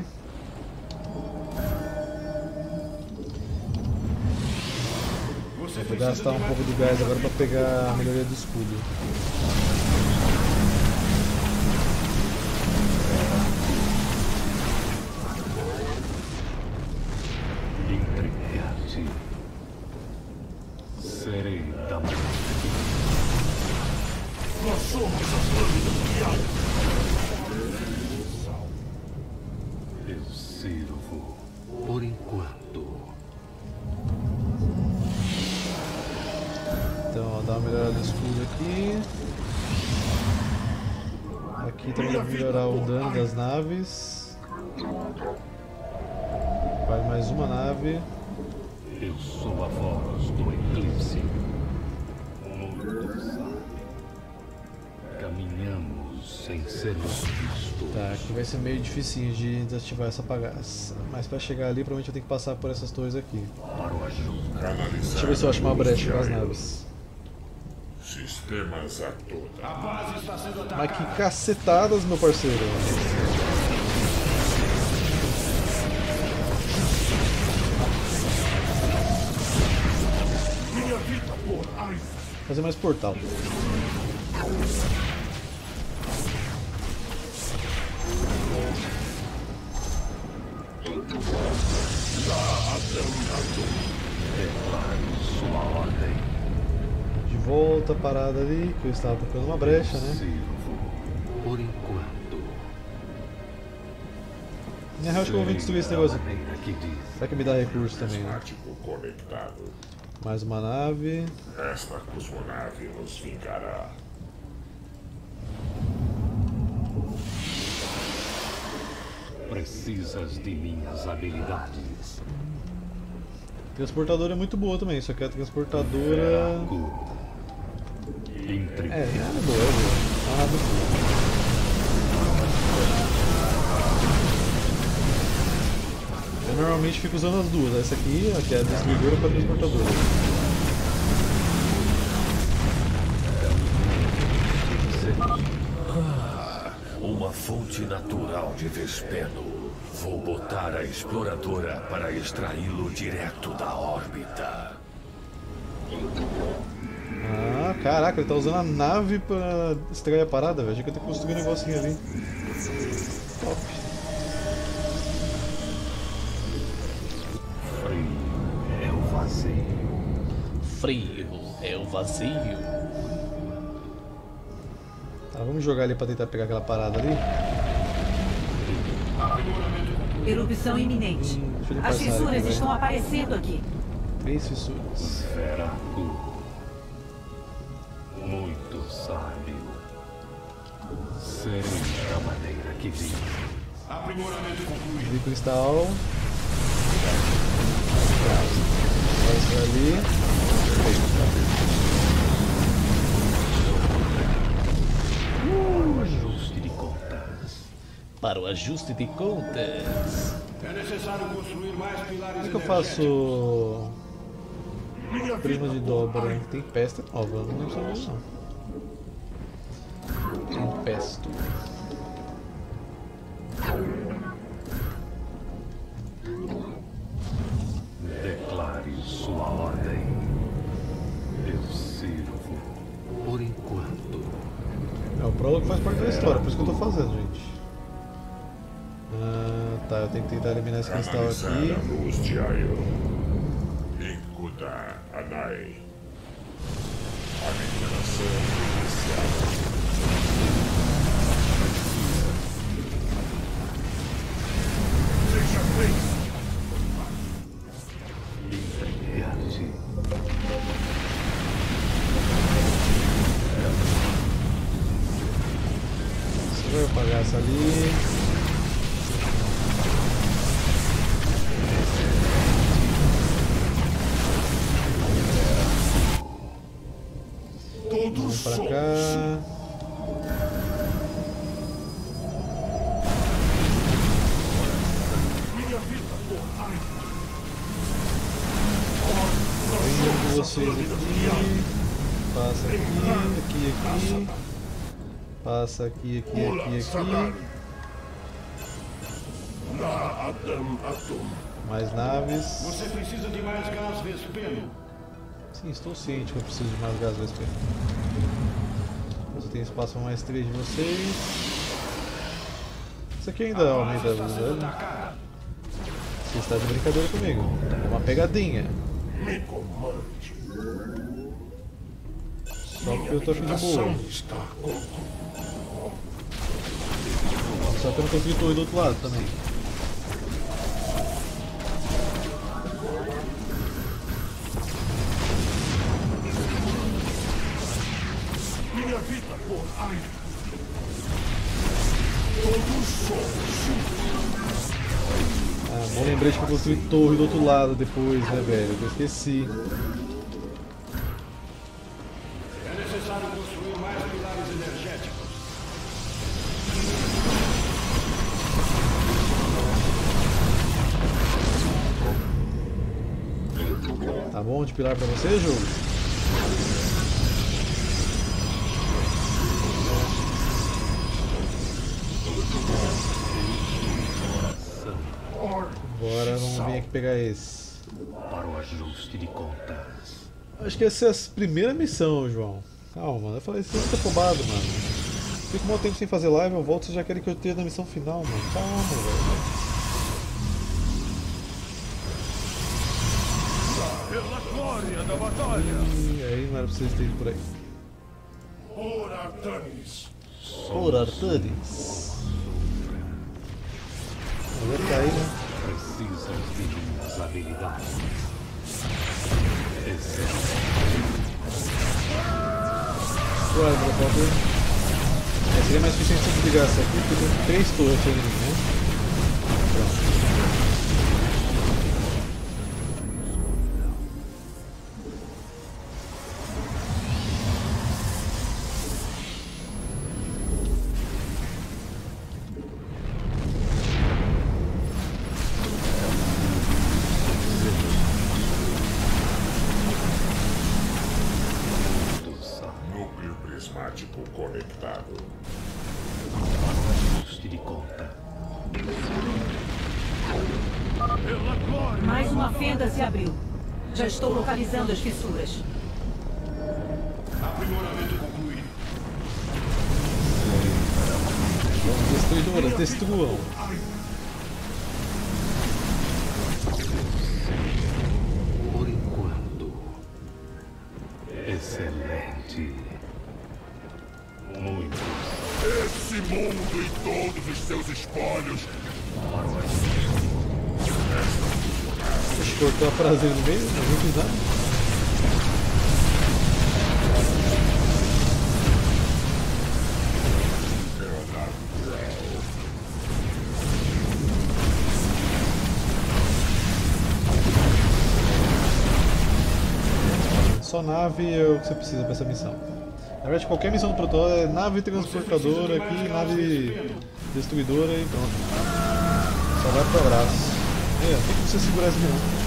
Vou gastar um pouco de gás agora pra pegar a melhoria do escudo. Entregue-te. Serei da morte. Nós somos as lâminas de água. Eu sirvo por enquanto. Então, ó, dá uma melhorada no escudo aqui. Aqui também dá pra melhorar o dano das naves. Vai mais uma nave. Eu sou a voz do eclipse. Caminhamos sem sermos vistos. Tá, aqui vai ser meio difícil de desativar essa bagaça. Mas pra chegar ali, provavelmente eu tenho que passar por essas torres aqui. Deixa eu ver se eu acho uma brecha com as naves. Sistemas a toda. A base está sendo atacada. Mas que cacetadas, meu parceiro. Minha vida por Aiz. Fazer mais portal. Sua ordem. De volta a parada ali, que eu estava procurando uma brecha, né? Por enquanto. Na real, acho que eu vou destruir esse negócio aqui. Será que me dá recurso também, né? Mais uma nave. Esta cosmonave nos vingará. Precisas de minhas habilidades. Transportadora é muito boa também, só que a transportadora... Entre... É, é boa, é boa. Ah, eu normalmente fico usando as duas, essa aqui, aqui é a destruidora para a transportadora. Ah, uma fonte natural de Vespeno. Vou botar a exploradora para extraí-lo direto da órbita. Ah, caraca, ele tá usando a nave pra extrair a parada, velho. Achei que eu ia ter que construir um negocinho ali. Top. Frio é o vazio. Frio é o vazio. Tá, vamos jogar ali pra tentar pegar aquela parada ali. Erupção iminente. Hum, As fissuras aqui, estão aparecendo aqui. Três fissuras. Veraku. Muito sábio. Serei da maneira que vi. Aprimoramento concluído. De cristal. Essa ali. para o ajuste de contas. É necessário construir mais pilares. Como é que eu faço prima de dobra? Tem peste nova, não lembro sobre isso não. Tem pesto. Declare sua ordem. Eu sirvo por enquanto. É, o prólogo faz parte da história, por isso que eu tô fazendo, gente. Ah, tá, eu tenho que tentar eliminar esse cristal aqui. Ikuda Anai. A mineração iniciada. Seja feito. Reagir. Você vai apagar essa ali. Vamos pra cá. Venho com vocês aqui. Passa aqui, aqui, aqui. Passa aqui, aqui, aqui, aqui. Mais naves. Você precisa de mais gás Vespeno. Sim, estou ciente que eu preciso de mais gás Vespeno. Você tem espaço para mais três de vocês. Isso aqui ainda aumenta a velocidade. Você está de brincadeira comigo. É uma pegadinha. Só porque eu estou afim de boa. Só que eu não consegui torre do outro lado também. Minha vida por Aido. Todos somos. Ah, bom lembrete pra construir torre do outro lado depois, né, velho? Eu esqueci. É necessário construir mais pilares energéticos. Tá bom de pilar pra você, jogo? Agora vamos vir aqui pegar esse. Para o ajuste de contas. Acho que essa é a primeira missão, João. Calma, eu falei, você tá afobado, mano. Fico um mau tempo sem fazer live, eu volto, vocês já querem que eu tenha na missão final, mano. Calma, velho. Pela glória da batalha. E aí não era pra vocês terem ido por aí. Por Artanis. Por Artanis. Vai cair, né? Precisam de minhas habilidades. Excelente. Claro, por favor. É, seria mais eficiente se eu desligar essa aqui, porque tem três torres ali, né? Pronto. Conectado. Ajuste de conta. Mais uma fenda se abriu. Já estou localizando as fissuras. Aprimoramento concluído. Destruidoras, destruam. Por enquanto. Excelente. Muito. Esse mundo e todos os seus espólios. Deixa eu cortar a frase no meio, não fiz nada. Só nave é o que você precisa para essa missão. Na verdade, qualquer missão do Protoss é nave transportadora aqui, nave destruidora e pronto. Só vai pro abraço. É, não tem que você segurar esse não.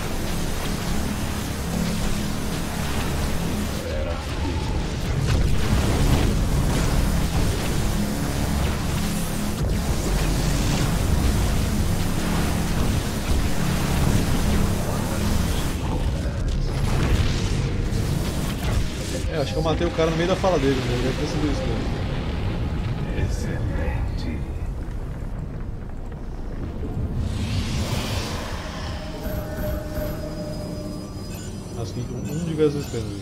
É, acho que eu matei o cara no meio da fala dele, né? Deve ter sido isso mesmo. Excelente. Acho que um de vezes esperando.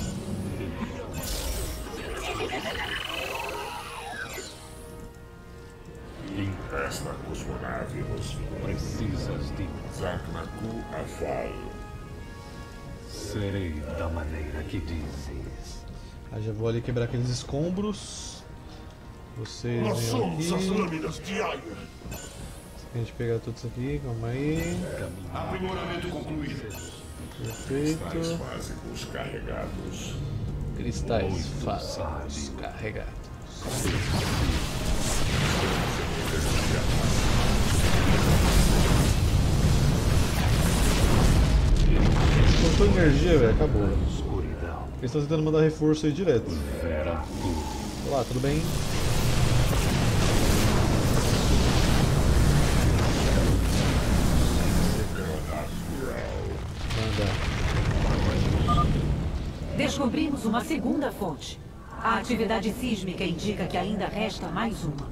Esta cosmonave nos Precisas de Zaknaku Afal. Serei da maneira que dizes. Aí já vou ali quebrar aqueles escombros. Vocês Nós vêm somos as aqui. lâminas de Aya. A gente pegar tudo isso aqui, calma aí. Aprimoramento concluído. Perfeito. Cristais básicos carregados. Cristais fásicos carregados. Cortou energia, velho, acabou. Eles estão tentando mandar reforço aí direto. Olá, tudo bem? Manda. Descobrimos uma segunda fonte. A atividade sísmica indica que ainda resta mais uma.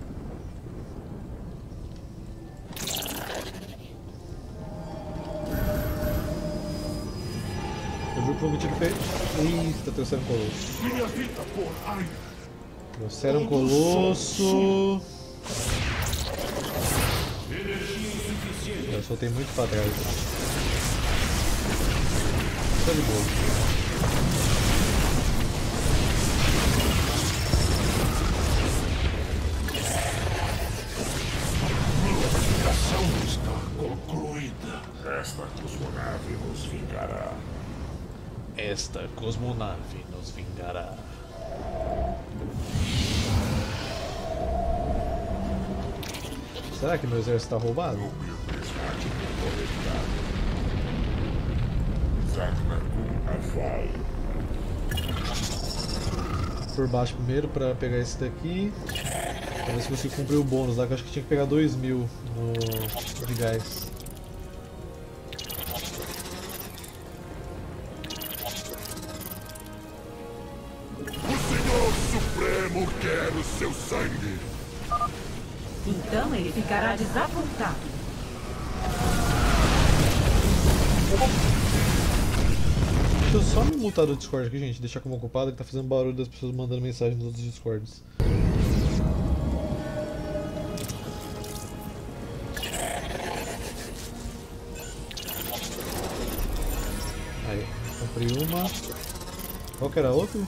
Eu vi o prometido feito. Eita, trouxeram um colosso. Minha vida por Aya. Trouxeram um colosso. Eu soltei muito pra trás. Tá de boa. Está concluída. Esta cosmonave nos vingará. Esta cosmonave nos vingará. Será que meu exército está roubado? Por baixo primeiro para pegar esse daqui. Pra ver se consigo cumprir o bônus lá, que eu acho que tinha que pegar dois mil no de gás. O Senhor Supremo quer o seu sangue. Então ele ficará desapontado. Deixa eu só me mutar do Discord aqui, gente. Deixar como ocupado, que tá fazendo barulho das pessoas mandando mensagem nos outros Discords. Aí, comprei uma. Qual que era a outra?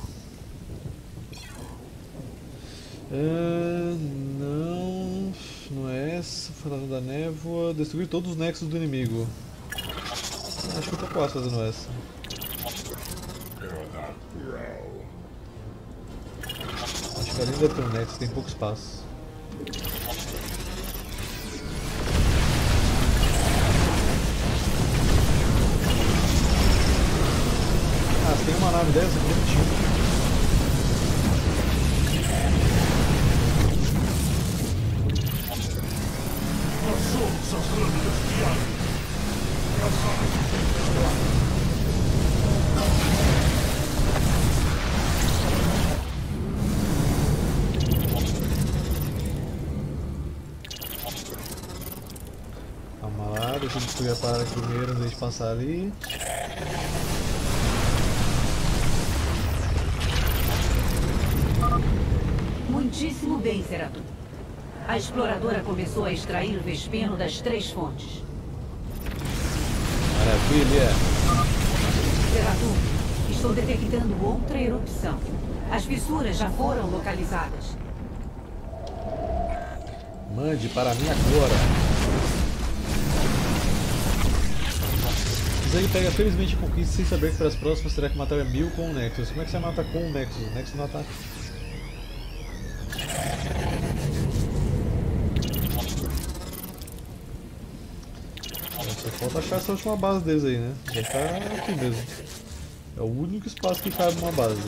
Ah, não, não é essa. Fantasma da névoa. Destruir todos os nexos do inimigo. Acho que eu tô quase fazendo essa. Acho que ali deve ter um nexo, tem pouco espaço. Ah, se tem uma nave dessa, é bonitinho. Nós somos as lâminas de Aya. Calma lá, deixa eu destruir a parada primeiro antes de passar ali. Muitíssimo bem, Ceratu. A exploradora começou a extrair o Vespeno das três fontes. Maravilha! Ceratu, estou detectando outra erupção. As fissuras já foram localizadas. Mande para mim agora! Isso aí pega felizmente conquista sem saber que para as próximas terá que matar mil com o Nexus. Como é que você mata com o Nexus? O Nexus não ataca. Só falta achar essa última base deles aí, né? Já tá aqui mesmo. É o único espaço que cabe numa base.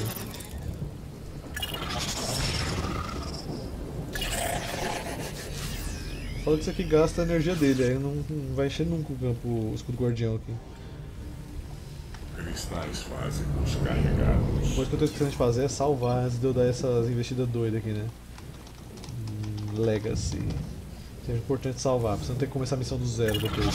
Fala que isso aqui gasta a energia dele, aí não, não vai encher nunca o campo, o escudo guardião aqui. Cristais fásicos carregados. Uma coisa que eu tô esquecendo de fazer é salvar antes de eu dar essas investidas doidas aqui, né? Hum, Legacy. É importante salvar, pra você não ter que começar a missão do zero depois.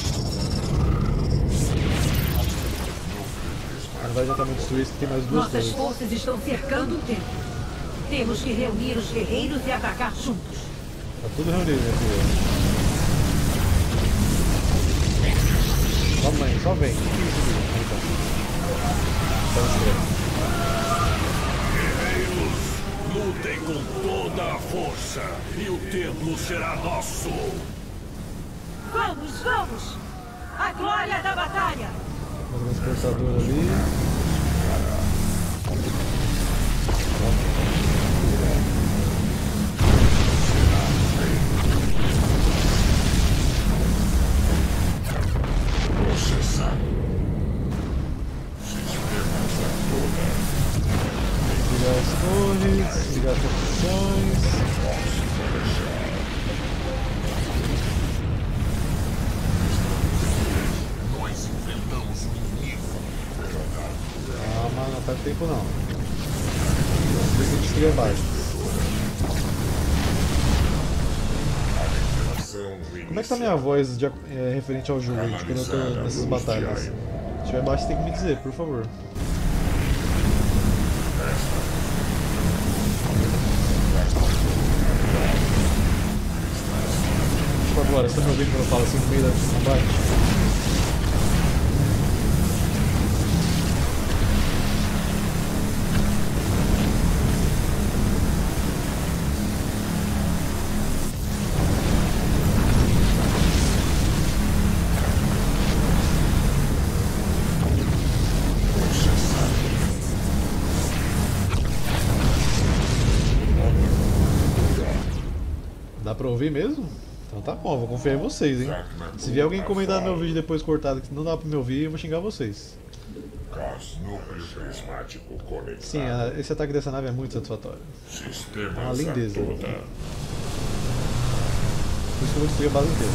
Não vai adiantar muito destruir isso, tem mais duas Nossas coisas. forças estão cercando o templo. Temos que reunir os guerreiros e atacar juntos. Tá tudo reunido, minha filha. Só mãe, só vem. Guerreiros, lutem com toda a força e o templo será nosso. Vamos, vamos! A glória da batalha! Mais um transportador ali. Ligar as torres, ligar as construções. Nós inventamos um inimigo. Calma, não tá com tempo não. Tem que destruir a base. Como é que tá minha voz de, é, referente ao jogo, gente, quando eu tô nessas batalhas? Se tiver baixo, tem que me dizer, por favor. Tipo agora, você tá me ouvindo quando eu falo assim no meio da combate? Dá pra ouvir mesmo? Então tá bom, vou confiar em vocês, hein? Se vier alguém comentar no meu vídeo depois cortado que não dá pra me ouvir, eu vou xingar vocês. Sim, a, esse ataque dessa nave é muito satisfatório. É uma lindeza. Por isso que eu vou destruir a base inteira.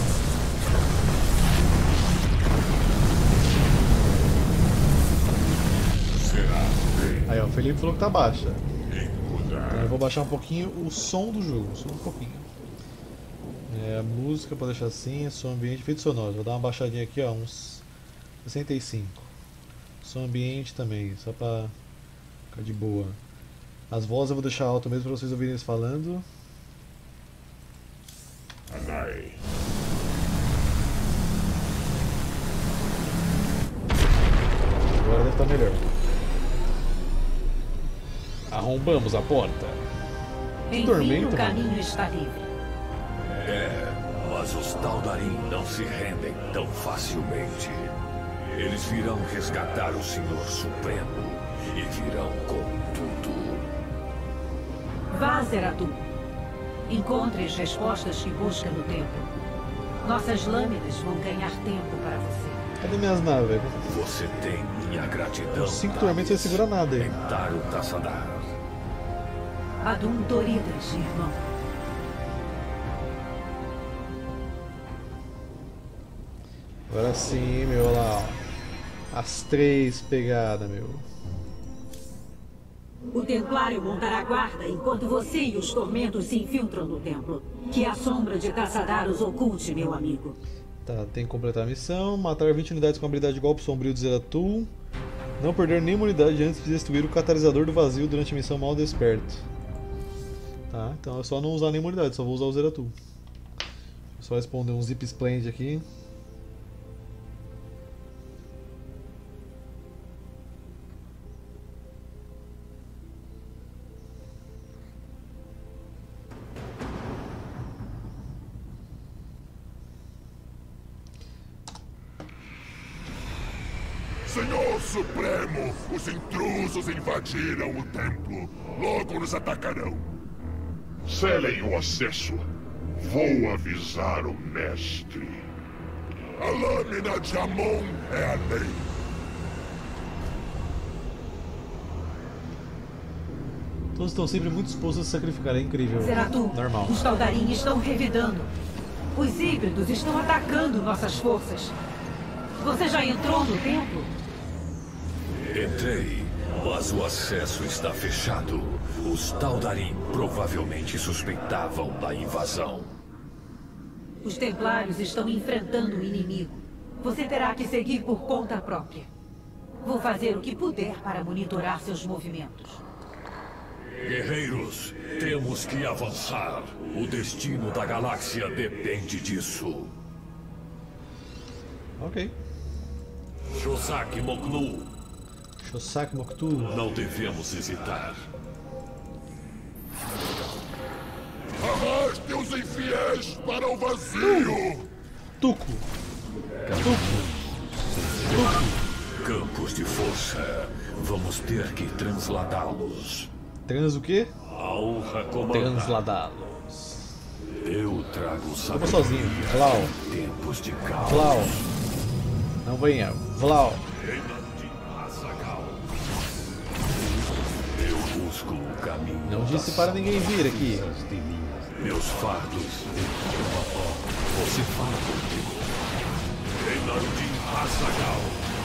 Aí ó, o Felipe falou que tá baixa. Então eu vou baixar um pouquinho o som do jogo, só um pouquinho. É, a música pode deixar assim, som ambiente, efeito sonoro. Vou dar uma baixadinha aqui, ó, uns sessenta e cinco. Som ambiente também, só pra ficar de boa. As vozes eu vou deixar alto mesmo pra vocês ouvirem eles falando. Anai. Agora deve estar melhor. Arrombamos a porta. Enfim, Tormento, o caminho mano. está livre. É, mas os Taldarim não se rendem tão facilmente. Eles virão resgatar o Senhor Supremo e virão com tudo. Vá, Zeratul. Encontre as respostas que busca no templo. Nossas lâminas vão ganhar tempo para você. Cadê minhas naves? Você tem minha gratidão. Os cinco tormentos sem segurar nada aí. Daru Tassadar. Adum Doridas, irmão. Agora sim, meu, olha lá, ó. As três pegadas, meu. O Templário montará guarda enquanto você e os tormentos se infiltram no templo. Que a sombra de Tassadar os oculte, meu amigo. Tá, tem que completar a missão. Matar vinte unidades com a habilidade de golpe sombrio de Zeratul. Não perder nenhuma unidade antes de destruir o catalisador do vazio durante a missão mal desperto. Tá, então é só não usar nenhuma unidade, só vou usar o Zeratul. Só responder um Zip Splend aqui. Senhor Supremo, os intrusos invadiram o templo. Logo nos atacarão. Selem o acesso. Vou avisar o mestre. A lâmina de Amon é a lei. Todos estão sempre muito dispostos a se sacrificar, é incrível. Zeratu, Normal. os Taldarim estão revidando. Os híbridos estão atacando nossas forças. Você já entrou no templo? Entrei, mas o acesso está fechado. Os Taldarim provavelmente suspeitavam da invasão. Os Templários estão enfrentando o inimigo. Você terá que seguir por conta própria. Vou fazer o que puder para monitorar seus movimentos. Guerreiros, temos que avançar. O destino da galáxia depende disso. Ok. Shosak Moknu. Shosak Moktu. Não devemos hesitar. Arraste os infiéis para o vazio! Tuco! Tuco! Tuco! Campos de força. Vamos ter que transladá-los. Trans o quê? A honra comanda. Transladá-los. Eu trago sabedoria. Vamos sozinho. Vlau. Tempos de caos. Vlau. Não venha. Vlau. Eu busco o caminho. Não disse para ninguém vir aqui. Meus fardos. Você fala comigo. Enandim Hasagal.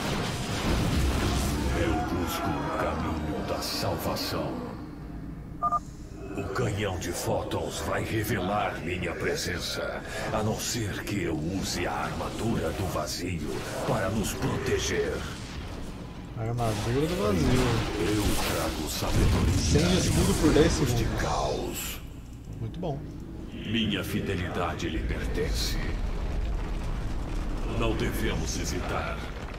Eu busco o caminho da salvação. O canhão de fótons vai revelar minha presença, a não ser que eu use a armadura do vazio para nos proteger. Armadura do vazio. Eu trago sabedoria. Sem escudo por dez segundos. De caos. Muito bom. Minha fidelidade lhe pertence. Não devemos hesitar.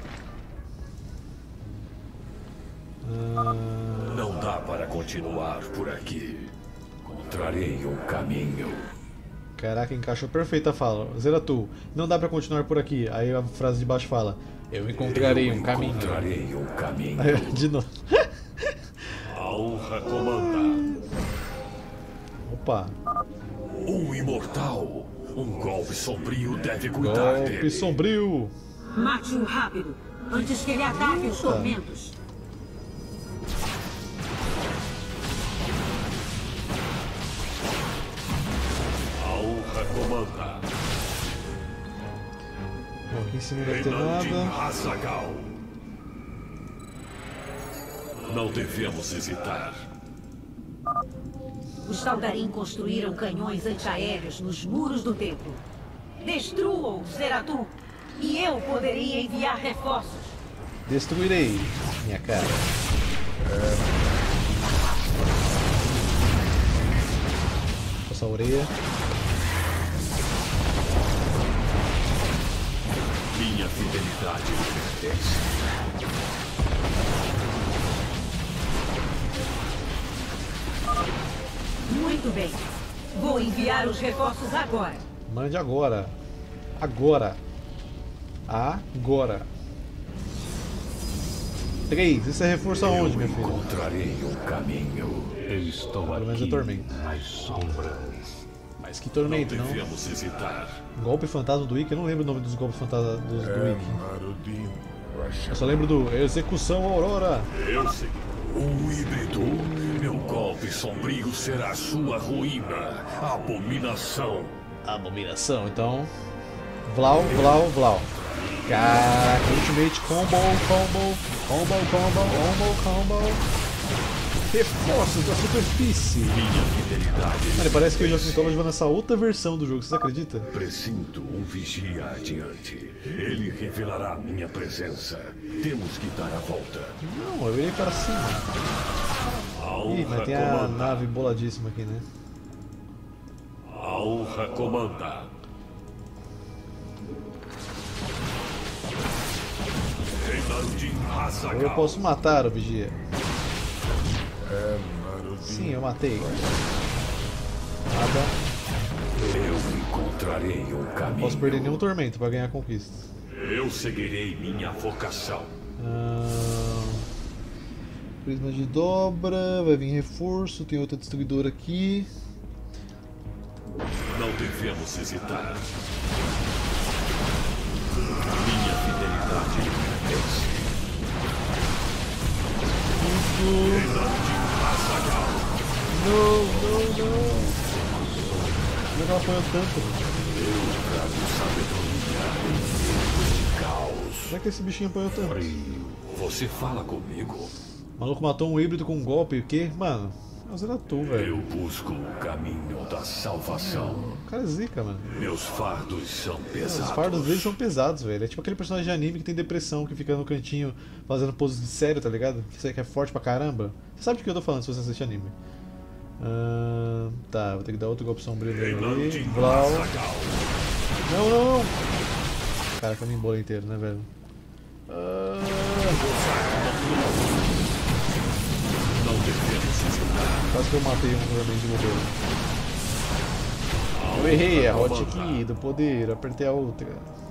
Uh... Não dá para continuar por aqui. Encontrarei um caminho. Caraca, encaixou perfeita a fala. Zeratu, não dá pra continuar por aqui. Aí a frase de baixo fala: Eu encontrarei Eu um caminho. Encontrarei um caminho. Aí, de novo. A honra comanda. Opa. Um imortal. Um golpe sombrio deve cuidar golpe dele. Golpe sombrio. Mate-o rápido, antes que ele ataque os tormentos. Comanda. Bom, aqui em cima não deve ter nada. Hasagal. Não devemos hesitar. Os Taldarim construíram canhões antiaéreos nos muros do templo. Destrua-os, Zeratu, e eu poderia enviar reforços. Destruirei, minha cara. Coça a orelha. Minha fidelidade lhe pertence. Muito bem. Vou enviar os reforços agora. Mande agora. Agora. Agora. Três. Isso é reforço aonde, meu filho? Encontrarei um caminho. Eu estou Pelo menos aqui é tormento. nas sombras. Mas que tormento, não? Não devemos hesitar. Golpe fantasma do Wiki? Eu não lembro o nome dos golpes fantasma dos, do É, Wiki. Marudinho. Eu só lembro do Execução Aurora. Eu sei. Um híbrido. Meu golpe sombrio será sua ruína. Abominação. Abominação, então. Vlau, Vlau, Vlau. Caraca, Ultimate Combo, Combo, Combo, Combo, Combo, Combo. Reforços da superfície. Minha fidelidade. Mano, parece que o Joseph College vai lançar outra versão do jogo, você acredita? Presinto um vigia adiante. Ele revelará minha presença. Temos que dar a volta. Não, eu irei para cima. Ih, mas tem a nave boladíssima aqui, né? A honra comanda. Ou eu posso matar o vigia. É, Marudinho. Sim, eu matei. Nada. Eu encontrarei um caminho. Não posso perder nenhum tormento para ganhar a conquista. Eu seguirei minha vocação. Ah, prisma de dobra, vai vir reforço, tem outra destruidora aqui. Não devemos hesitar. Não, não, não. Como é que ela apanhou tanto? Eu trago sabedoria em tempos de caos. Como é que esse bichinho apanhou tanto? Você fala comigo. O maluco matou um híbrido com um golpe, o quê? Mano, é o Zeratul, velho. Eu busco o caminho da salvação. O cara é zica, mano. Meus fardos são pesados. Os fardos dele são pesados, velho. É tipo aquele personagem de anime que tem depressão, que fica no cantinho fazendo pose de sério, tá ligado? Que é forte pra caramba. Você sabe de que eu tô falando se você assiste anime. Uh, tá, vou ter que dar outro golpe sombrio nele ali. Blau. Não, não, não. Cara, que eu me embolo inteiro, né, velho? Uh... Não devemos hesitar. Quase que eu matei um realmente de bobeira. Eu errei a hot aqui do poder, eu apertei a outra.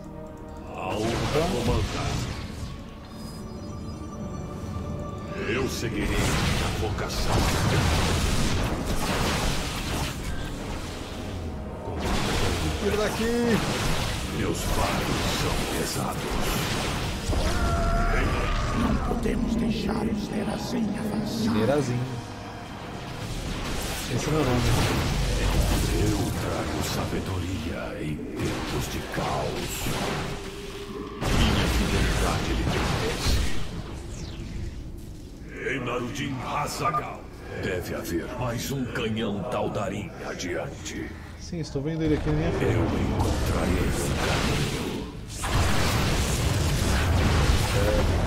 Eu seguirei a vocação. Tira daqui! Meus fardos são pesados. Não podemos deixar os Nerazin avançar. Nerazin. Esse é meu nome. Eu trago sabedoria em tempos de caos. Minha fidelidade lhe pertence. Em Narudin Hazagal deve haver mais um canhão Taldarim adiante. Sim, estou vendo ele aqui na minha frente. Eu encontrarei um caminho. É.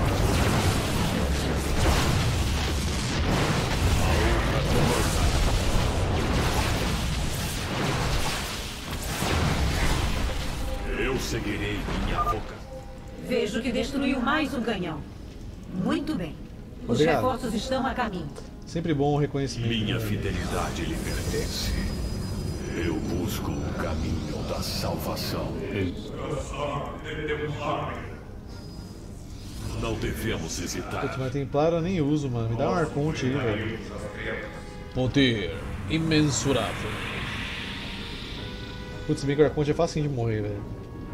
Eu seguirei minha boca. Vejo que destruiu mais um canhão. Muito bem. Os Obrigado. reforços estão a caminho. Sempre bom o reconhecimento. Minha fidelidade lhe pertence. Eu busco o caminho da salvação. Não devemos hesitar. Putz, mas Templário eu nem uso, mano. Me dá um Arconte aí, velho. Poder imensurável. Putz, se bem que o Arconte é facinho de morrer, velho.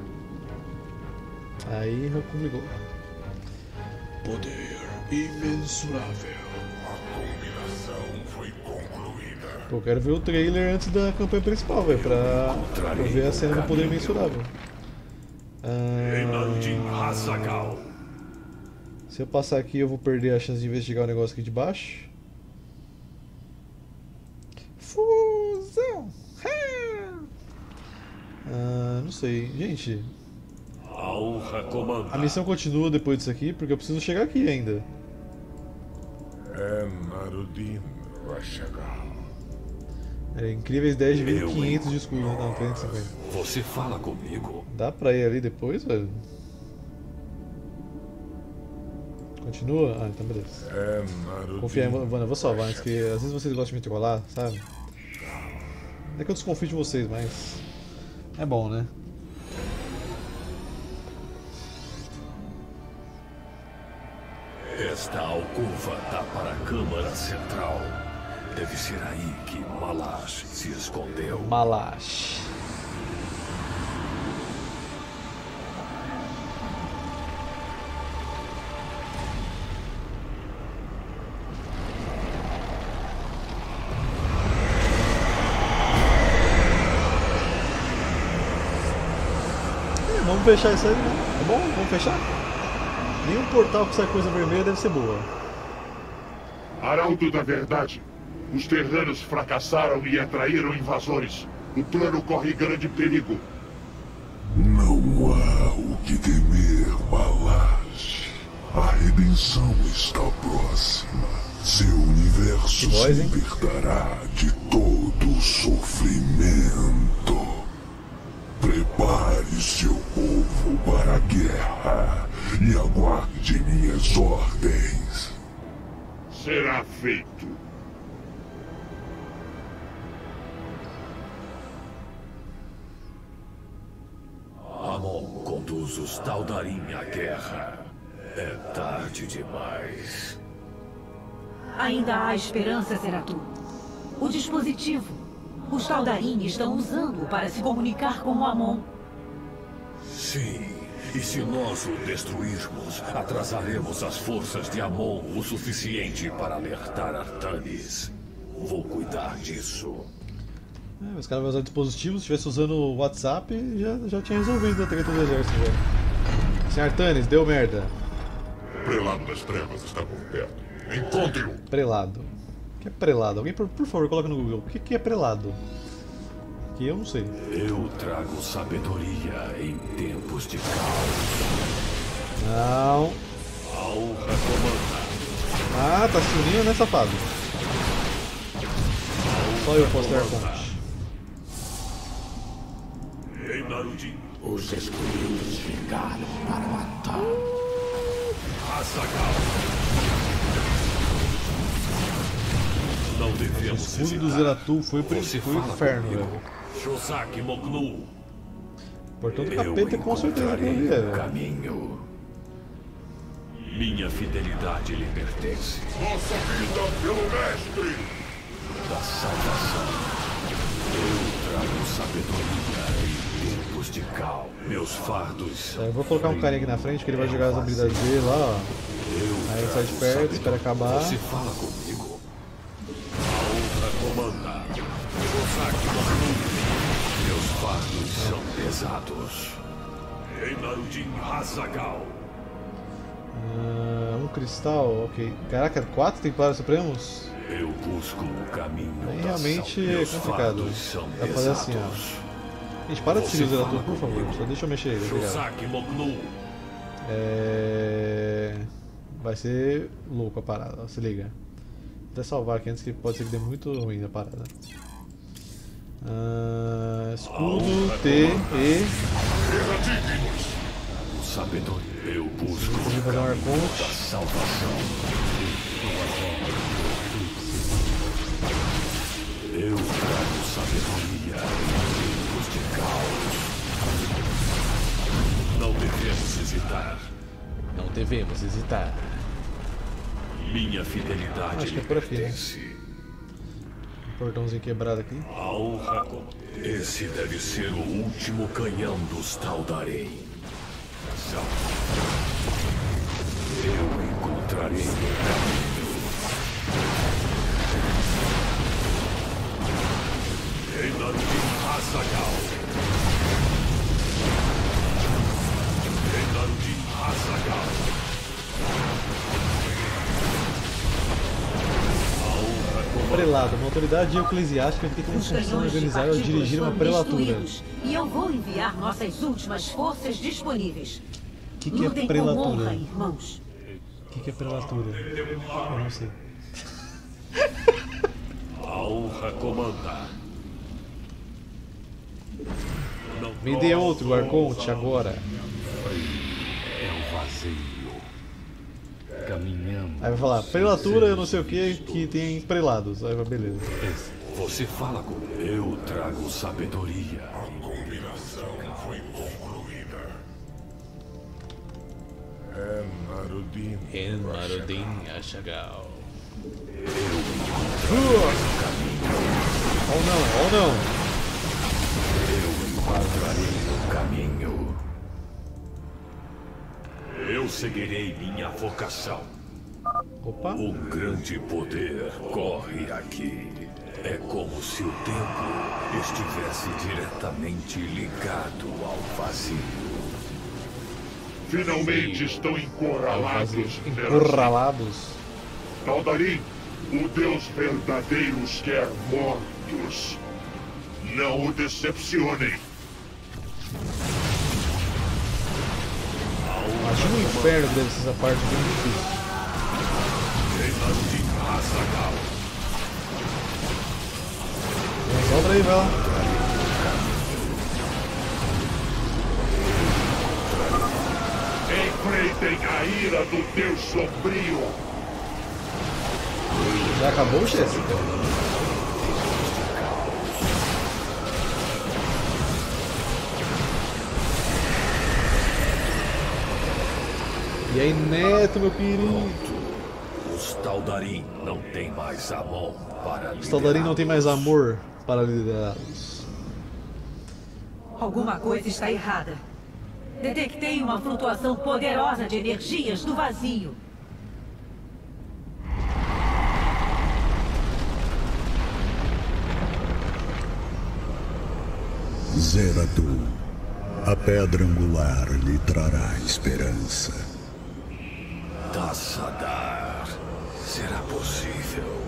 Aí complicou. Poder imensurável. A combinação foi concluída. Pô, eu quero ver o trailer antes da campanha principal, velho, pra, pra ver a cena do poder imensurável. Ah, se eu passar aqui, eu vou perder a chance de investigar o negócio aqui de baixo. Fusão! Ah, não sei. Gente, a missão continua depois disso aqui, porque eu preciso chegar aqui ainda. É Narudin vai chegar. É, incríveis dez de mil e quinhentos de escudo, não, trezentos e cinquenta. Você fala comigo? Dá pra ir ali depois, velho? Continua? Ah, então beleza. É Narudin. Confia aí, mano, eu vou salvar antes que às vezes vocês gostam de me trollar, sabe? Não é que eu desconfio de vocês, mas é bom, né? Esta alcova dá para a Câmara Central. Deve ser aí que Malash se escondeu. Malash. É, vamos fechar isso aí, né? Tá bom? Vamos fechar? Nenhum portal que sai coisa vermelha deve ser boa. Arauto da Verdade. Os terranos fracassaram e atraíram invasores. O plano corre grande perigo. Não há o que temer, Malash. A redenção está próxima. Seu universo voz, se libertará de todo o sofrimento. Prepare seu povo para a guerra e aguarde minhas ordens. Será feito. Amon conduz os Taldarim à guerra. É tarde demais. Ainda há esperança, Zeratul. O dispositivo. Os Taldarim estão usando-o para se comunicar com o Amon. Sim, e se nós o destruirmos, atrasaremos as forças de Amon o suficiente para alertar Artanis. Vou cuidar disso. É, os caras vão usar dispositivos, se estivesse usando o WhatsApp, já, já tinha resolvido a treta do exército. Já. senhor Artanis, deu merda. Prelado das trevas está por perto. Encontre-o! Prelado. O que é prelado? Alguém, por, por favor, coloca no Google. O que, que é prelado? Que eu não sei. Eu trago sabedoria em tempos de caos. Não. A honra comanda. Ah, tá se unindo, né, safado? Só eu posso ter Arconte. Ei, Narudin. Os escolhidos chegaram para matar. Azaghal. Não devemos o escudo do Zeratul foi pro inferno, velho. Shosaki Moknu. Portanto, capeta com certeza que ele é, velho. Caminho. Minha fidelidade lhe pertence. Nossa vida pelo mestre! Da salvação. Eu trago sabedoria em tempos de caos. Meus fardos. É, eu vou colocar um carinha aqui na frente que ele vai jogar as habilidades dele lá, ó. Aí ele sai de perto, espera acabar. Você fala comigo. A honra comanda. Shosaki Moknu. Meus fardos é. são pesados. Ei, Narudin Azaghal. Uh, um cristal, ok. Caraca, quatro Templários Supremos? Eu busco o caminho. Aí realmente é complicado. Dá pra fazer assim, ó. Gente, para de seguir o Zeratul, por favor. Só deixa eu mexer ele. Obrigado. É... Vai ser louco a parada, ó. Se liga. Vou até salvar aqui antes que pode ser que dê muito ruim a parada. Uh, escudo, T, E. Sabedoria. Eu busco o fazer um Arconte. Da salvação. Eu trago sabedoria em tempos de caos. Não devemos hesitar. Não devemos hesitar. Minha fidelidade acho que é por aqui, né? Um portãozinho quebrado aqui. A honra. Esse deve ser o último canhão dos Taldarim. Eu encontrarei meu caminho. Ei, Narudin Azaghal. Ei, Narudin Azaghal. Prelado, uma autoridade eclesiástica que tem como função organizar ou dirigir uma prelatura. E eu vou enviar nossas últimas forças disponíveis. O que, que é prelatura? O que, que é prelatura? Eu não sei. A honra comanda. Me dê outro Arconte agora. É o vazio. Caminhando. Aí vai falar, prelatura, eu não sei o que, que tem prelados. Aí vai, beleza. Você fala com. Eu trago sabedoria. A combinação foi concluída. É Narudin. É Narudin Azaghal. Eu encontrarei o caminho. Ou não, ou não. Eu encontrarei o caminho. Eu seguirei minha vocação. Opa. Um grande poder corre aqui. É como se o tempo estivesse diretamente ligado ao vazio. Finalmente estão encurralados. Encurralados. Taldarim, o Deus verdadeiro os quer mortos. Não o decepcionem. Imagina o inferno que deve ser essa parte bem difícil. Solta aí, vai lá. Enfrentem a ira do Deus sombrio. Já acabou, Jéssica? E aí, Neto, meu querido? Os Taldarim não tem mais amor para liderá-los. Os Taldarim não tem mais amor para liderá-los. Alguma coisa está errada. Detectei uma flutuação poderosa de energias do vazio. Zeratul, a pedra angular lhe trará esperança. Tassadar, será possível?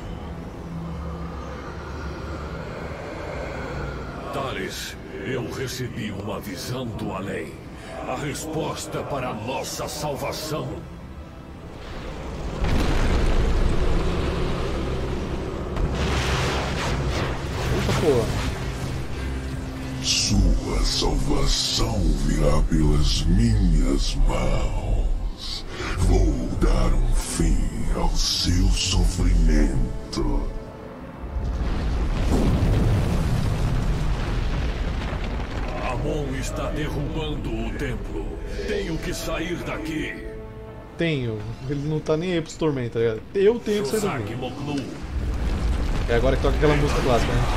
Thales, eu recebi uma visão do além. A resposta para a nossa salvação. Eita porra. Sua salvação virá pelas minhas mãos. Vou dar um fim ao seu sofrimento. Amon está derrubando o templo. Tenho que sair daqui. Tenho. Ele não tá nem aí pros tormentos, tá ligado? Eu tenho que sair daqui. É agora que toca aquela música clássica, né?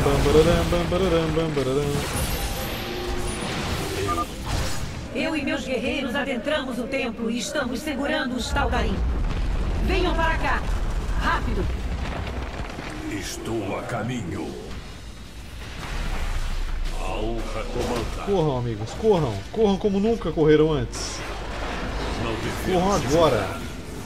Eu e meus guerreiros adentramos o templo e estamos segurando os Taldarim. Venham para cá. Rápido. Estou a caminho. A honra comanda. Corram, amigos. Corram. Corram como nunca correram antes. Não corram agora.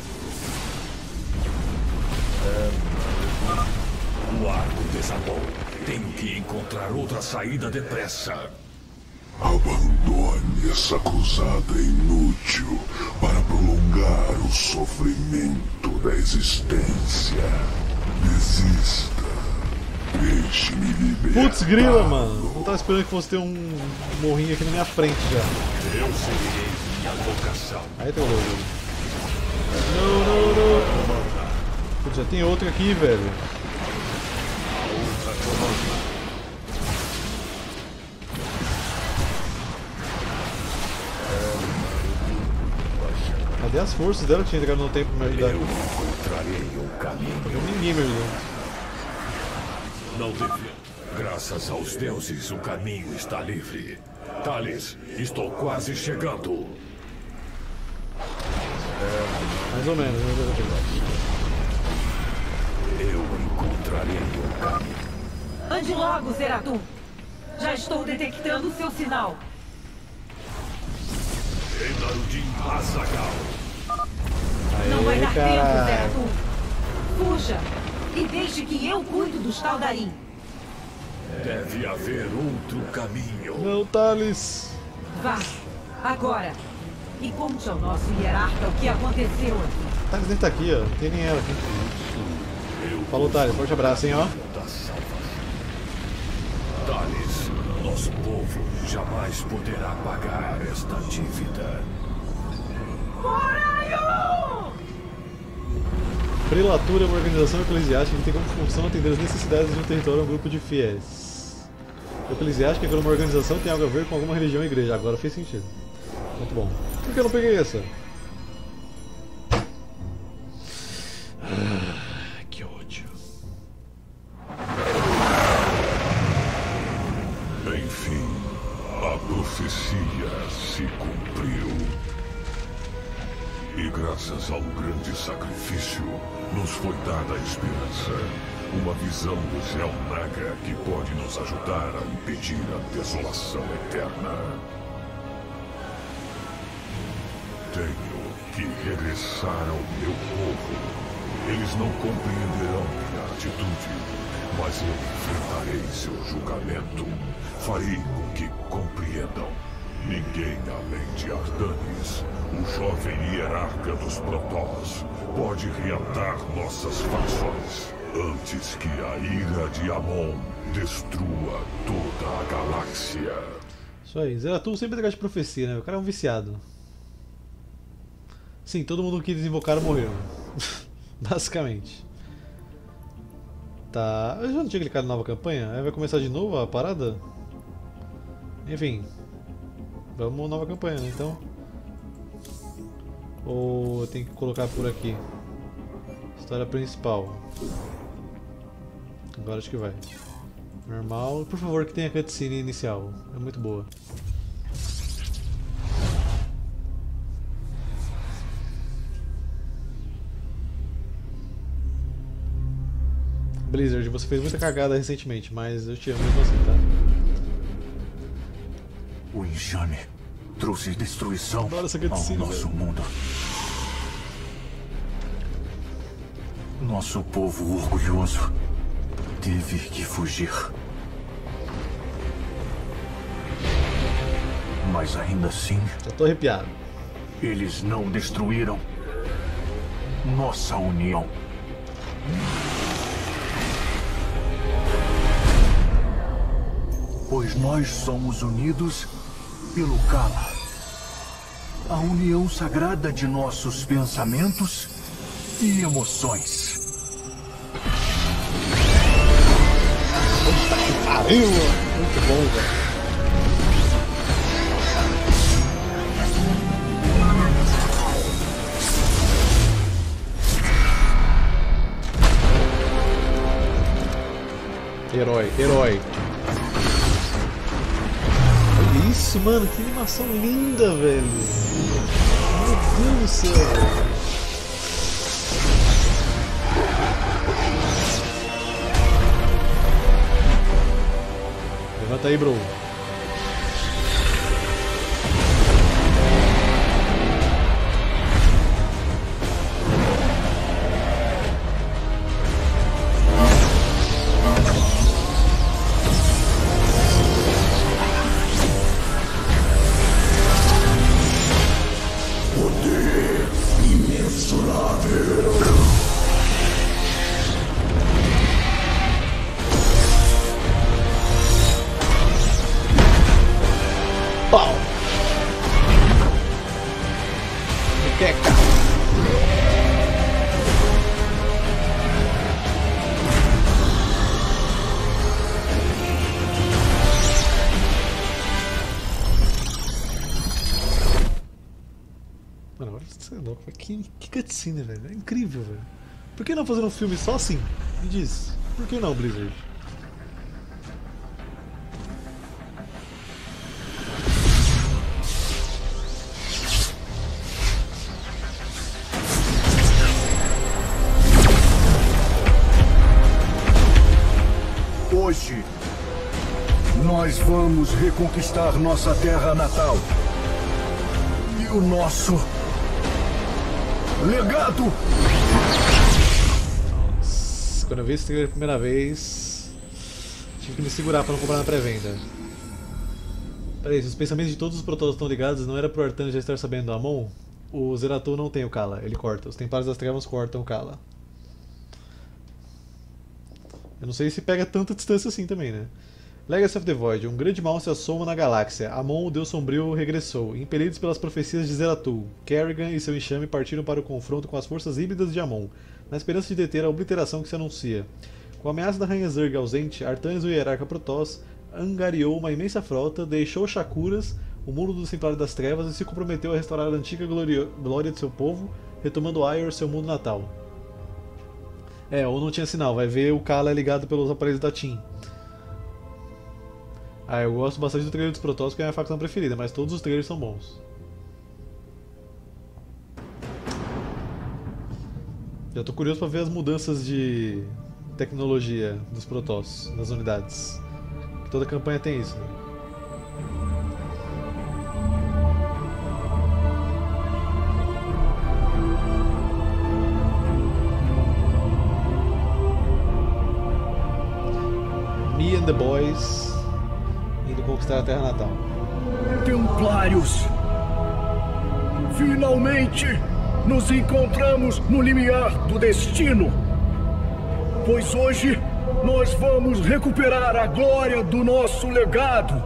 O arco desabou. Tenho que encontrar outra saída depressa. Abandone essa cruzada inútil para prolongar o sofrimento da existência. Desista. Deixe-me libertar. Putz, grila, mano. Não tava esperando que fosse ter um morrinho aqui na minha frente já. Eu seguirei minha vocação. Aí tem o logo. Não, não, não. Putz, já tem outro aqui, velho. Cadê as forças dela que tinha chegado no tempo pra me ajudar? Eu encontrarei um caminho. Ninguém me ajudou. Não devia. Graças aos deuses, o caminho está livre. Thales, estou quase chegando. Mais ou menos, mais ou menos. Eu encontrarei um caminho. Ande logo, Zeratul. Já estou detectando o seu sinal. Enarudin Azaghal. Não vai dar tempo, Zeratul. Fuja e deixe que eu cuido dos Taldarim. Deve haver outro caminho. Não, Thales. Vá, agora. E conte ao nosso hierarca o que aconteceu aqui. Thales nem tá aqui, ó. Não tem nem ela aqui. Falou, Thales. Forte abraço, hein, ó. Thales, nosso povo jamais poderá pagar esta dívida. Coralho! Prelatura é uma organização eclesiástica que tem como função atender as necessidades de um território ou um grupo de fiéis. O eclesiástica, que é uma organização, tem algo a ver com alguma religião ou igreja. Agora fez sentido. Muito bom. Por que eu não peguei essa? Ah, que ódio. Enfim, a profecia se cumpriu. E graças a um grande sacrifício, nos foi dada a esperança. Uma visão do Zéu Naga que pode nos ajudar a impedir a desolação eterna. Tenho que regressar ao meu povo. Eles não compreenderão minha atitude, mas eu enfrentarei seu julgamento. Farei com que compreendam. Ninguém além de Artanis, o jovem hierarca dos Protoss, pode reatar nossas facções antes que a ira de Amon destrua toda a galáxia. Isso aí, Zeratul sempre negócio de profecia, né? O cara é um viciado. Sim, todo mundo que eles invocaram morreu. Basicamente. Tá. Eu já não tinha clicado na nova campanha? Aí vai começar de novo a parada? Enfim. Vamos nova campanha, né? Então. Ou eu tenho que colocar por aqui? História principal. Agora acho que vai. Normal. Por favor, que tenha cutscene inicial. É muito boa. Blizzard, você fez muita cagada recentemente, mas eu te amo mesmo assim, tá? enxame trouxe destruição ao nosso mundo. Nosso povo orgulhoso teve que fugir. Mas ainda assim... Eu tô arrepiado. Eles não destruíram nossa união. Pois nós somos unidos pelo Kala. A união sagrada de nossos pensamentos e emoções. Puta que pariu! Muito bom, velho. Herói, herói. Olha isso, mano, que animação linda, velho. Meu Deus do céu, velho. Levanta aí, bro. Que, que cutscene, velho. É incrível, velho. Por que não fazer um filme só assim? Me diz. Por que não, Blizzard? Hoje, nós vamos reconquistar nossa terra natal. E o nosso... legado! Nossa, quando eu vi esse trailer pela primeira vez, tive que me segurar pra não comprar na pré-venda. Peraí, se os pensamentos de todos os Protoss estão ligados, não era pro Artanis já estar sabendo do Amon? O Zeratul não tem o Kala, ele corta. Os Templários das Trevas cortam o Kala. Eu não sei se pega tanta distância assim também, né? Legacy of the Void. Um grande mal se assoma na galáxia. Amon, o Deus Sombrio, regressou. Impelidos pelas profecias de Zeratul, Kerrigan e seu enxame partiram para o confronto com as forças híbridas de Amon, na esperança de deter a obliteração que se anuncia. Com a ameaça da Rainha Zerg ausente, Artanis, o hierarca Protoss, angariou uma imensa frota, deixou Shakuras, o mundo dos Templários das Trevas, e se comprometeu a restaurar a antiga glória de seu povo, retomando Aiur, seu mundo natal. É, ou não tinha sinal, vai ver o Kala é ligado pelos aparelhos da T I M. Ah, eu gosto bastante do trailer dos Protoss, porque é a minha facção preferida, mas todos os trailers são bons. Já tô curioso pra ver as mudanças de tecnologia dos Protoss nas unidades. Toda campanha tem isso, né? Me and the Boys indo conquistar a Terra Natal. Templários! Finalmente nos encontramos no limiar do destino! Pois hoje nós vamos recuperar a glória do nosso legado!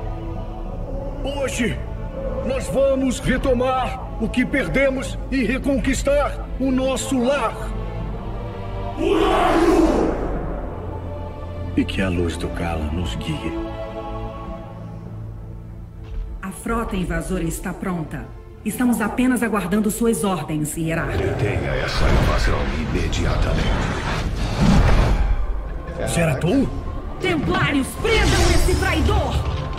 Hoje nós vamos retomar o que perdemos e reconquistar o nosso lar! O lar! E que a luz do Kala nos guie. A frota invasora está pronta. Estamos apenas aguardando suas ordens, hierarca. Detenha essa invasão imediatamente. Zeratul? Templários, prendam esse traidor!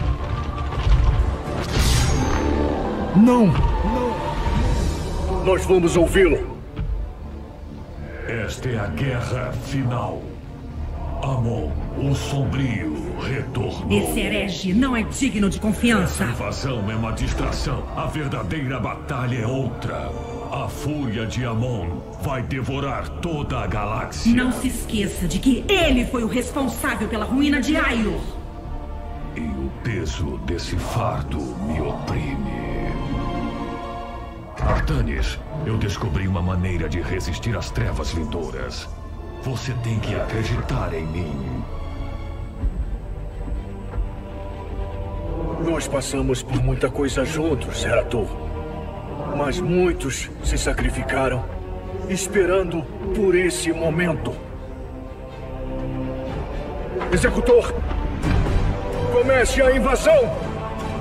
Não! Não! Nós vamos ouvi-lo. Esta é a guerra final. Amon, o Sombrio, retornou. Esse herege não é digno de confiança. Essa invasão é uma distração. A verdadeira batalha é outra. A fúria de Amon vai devorar toda a galáxia. Não se esqueça de que ele foi o responsável pela ruína de Aiur. E o peso desse fardo me oprime. Artanis, eu descobri uma maneira de resistir às trevas vindouras. Você tem que acreditar em mim. Nós passamos por muita coisa juntos, Zeratul. Mas muitos se sacrificaram, esperando por esse momento. Executor, comece a invasão!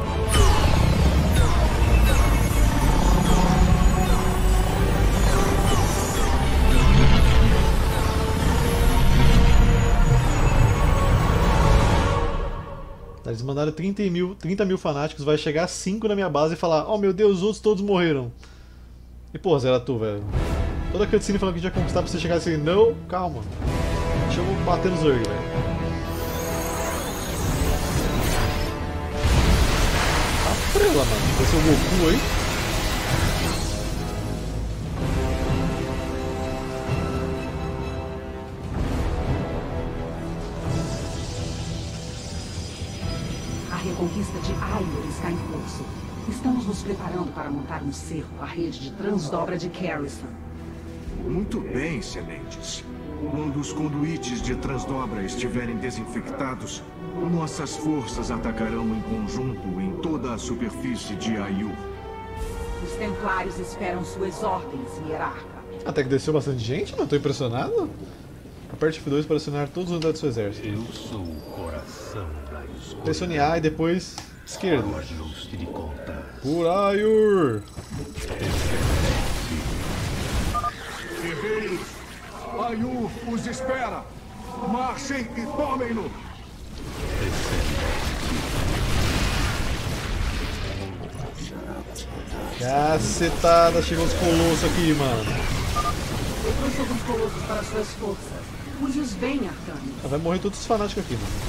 Eles mandaram trinta mil, trinta mil fanáticos, vai chegar cinco na minha base e falar: oh meu Deus, os outros todos morreram. E porra, Zeratul, velho. Toda a cutscene falando que a gente ia conquistar pra você chegar assim: não, calma. Deixa eu bater no Zerg, velho. Tá frela, mano. Vai ser o Goku aí. A reconquista de Aiur está em curso. Estamos nos preparando para montar um cerco à rede de transdobra de Kerrison. Muito bem, excelentes. Quando os conduítes de transdobra estiverem desinfectados, nossas forças atacarão em conjunto em toda a superfície de Aiur. Os Templários esperam suas ordens, hierarca. Até que desceu bastante gente, não tô impressionado. Aperte F dois para acionar todos os unidades do seu exército. Eu sou o coração da escuridão. Pressione A e depois esquerda. Ajuste de contas. Por Aiur! Guerreiros, Aiur os espera! Marchem e tomem-no! Cacetada, chegou os colossos aqui, mano. Eu trouxe alguns colossos para suas forças. Use-os bem, Artanis. Vai morrer todos os fanáticos aqui, mano.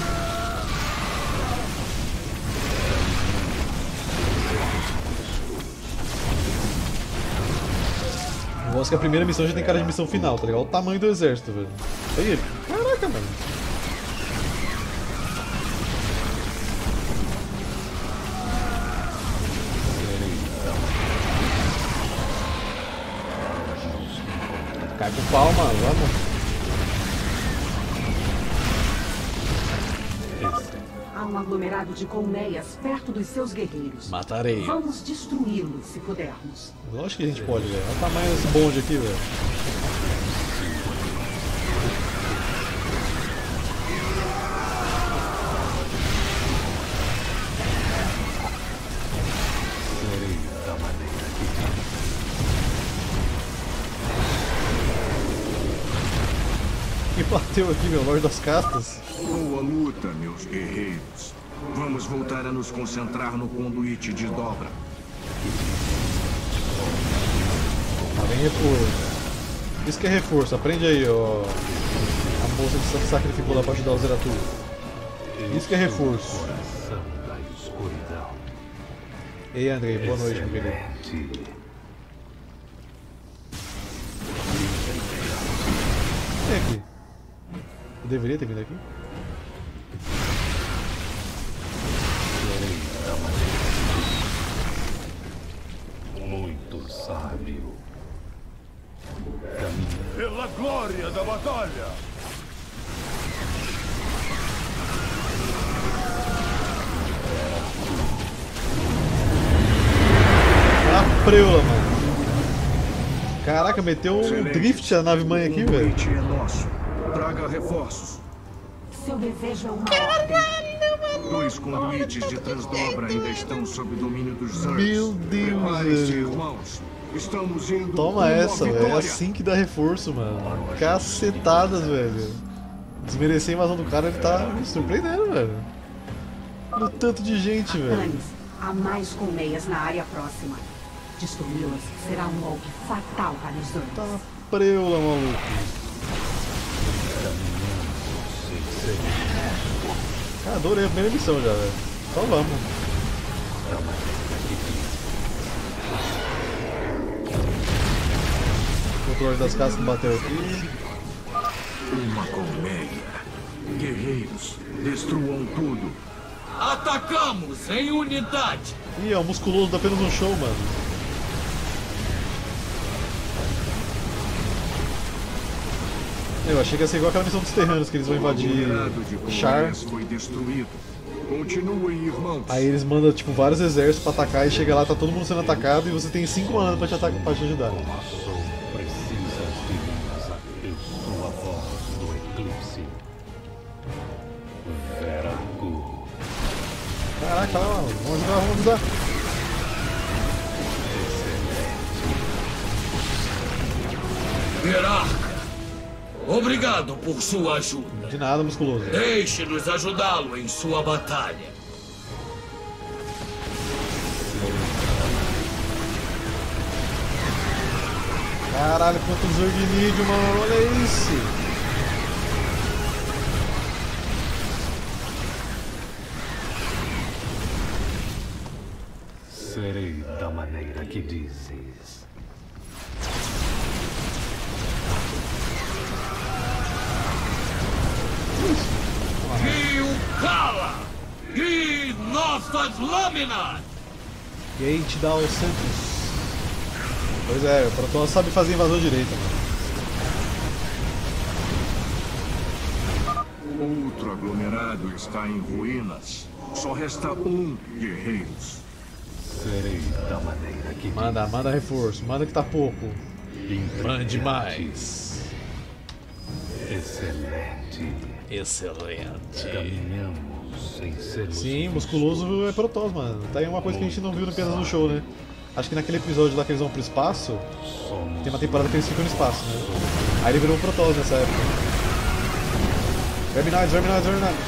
Eu gosto que a primeira missão já tem cara de missão final, tá ligado? Olha o tamanho do exército, velho. Olha ele. Caraca, mano. Cai com pau, mano. Vamos. Há um aglomerado de colmeias perto dos seus guerreiros. Matarei. Vamos destruí-los se pudermos. Lógico que a gente pode, velho. Olha o tamanho desse bonde aqui, velho. Que bateu aqui, meu Lorde das Castas. Boa luta, meus guerreiros. Vamos voltar a nos concentrar no conduíte de dobra. Tá bem reforço. Isso que é reforço, aprende aí, ó. A moça que se sacrificou lá pra ajudar o Zeratul. Isso que é reforço. Ei, Andrei, boa noite, meu querido. Vem aqui. Eu deveria ter vindo aqui? Muito sábio. Pela glória da batalha! A preula, mano. Caraca, meteu um drift a nave mãe aqui, velho. É nosso. Traga reforços. Seu desejo é uma ordem. Dois conduítes de transdobra ainda estão sob domínio dos Zergs. Meu Deus, Preparem-se, velho. irmãos. Estamos indo. Toma essa, velho. É assim que dá reforço, mano. Cacetadas, velho. Desmerecer a invasão do cara, ele tá me surpreendendo, velho. No tanto de gente, velho. Artanis, há mais colmeias na área próxima. Destruí-las será um golpe fatal para os Zergs. Tá preula, maluco. Ah, adorei a primeira missão já, velho. Então vamos. O controle das casas que bateu aqui. Uma colmeia. Guerreiros, destruam tudo. Atacamos em unidade. Ih, é o musculoso dá apenas um show, mano. Eu achei que ia ser igual aquela missão dos terranos, que eles vão invadir Char. Foi destruído. Continuem, irmãos. Aí eles mandam tipo vários exércitos pra atacar e chega lá, tá todo mundo sendo atacado e você tem cinco anos pra te atacar, pra te ajudar. Precisas de minhas eu sou a voz do eclipse. Veragu. Caraca, lá, vamos ajudar, vamos ajudar. Hierarca, obrigado por sua ajuda. De nada, musculoso. Deixe-nos ajudá-lo em sua batalha. Caralho, quanto Zorgnídeo, mano, olha isso. Serei da maneira que dizes. Rio Cala! E nossas lâminas! Gate Down Santos. Pois é, o Protoss sabe fazer invasão direita, mano. Outro aglomerado está em ruínas. Só resta um guerreiros. Serei da maneira que Manda, dizes. manda reforço, manda que tá pouco. Mande mais. Excelente. Excelente. Caminhamos sem sermos. Sim, musculoso é Protoss, mano. Tá aí uma coisa que a gente não viu no Piadas no Show, né? Acho que naquele episódio lá que eles vão pro espaço, tem uma temporada que eles ficam no espaço, né? Aí ele virou um Protoss nessa época. Verminoides, Verminoides, Verminoides.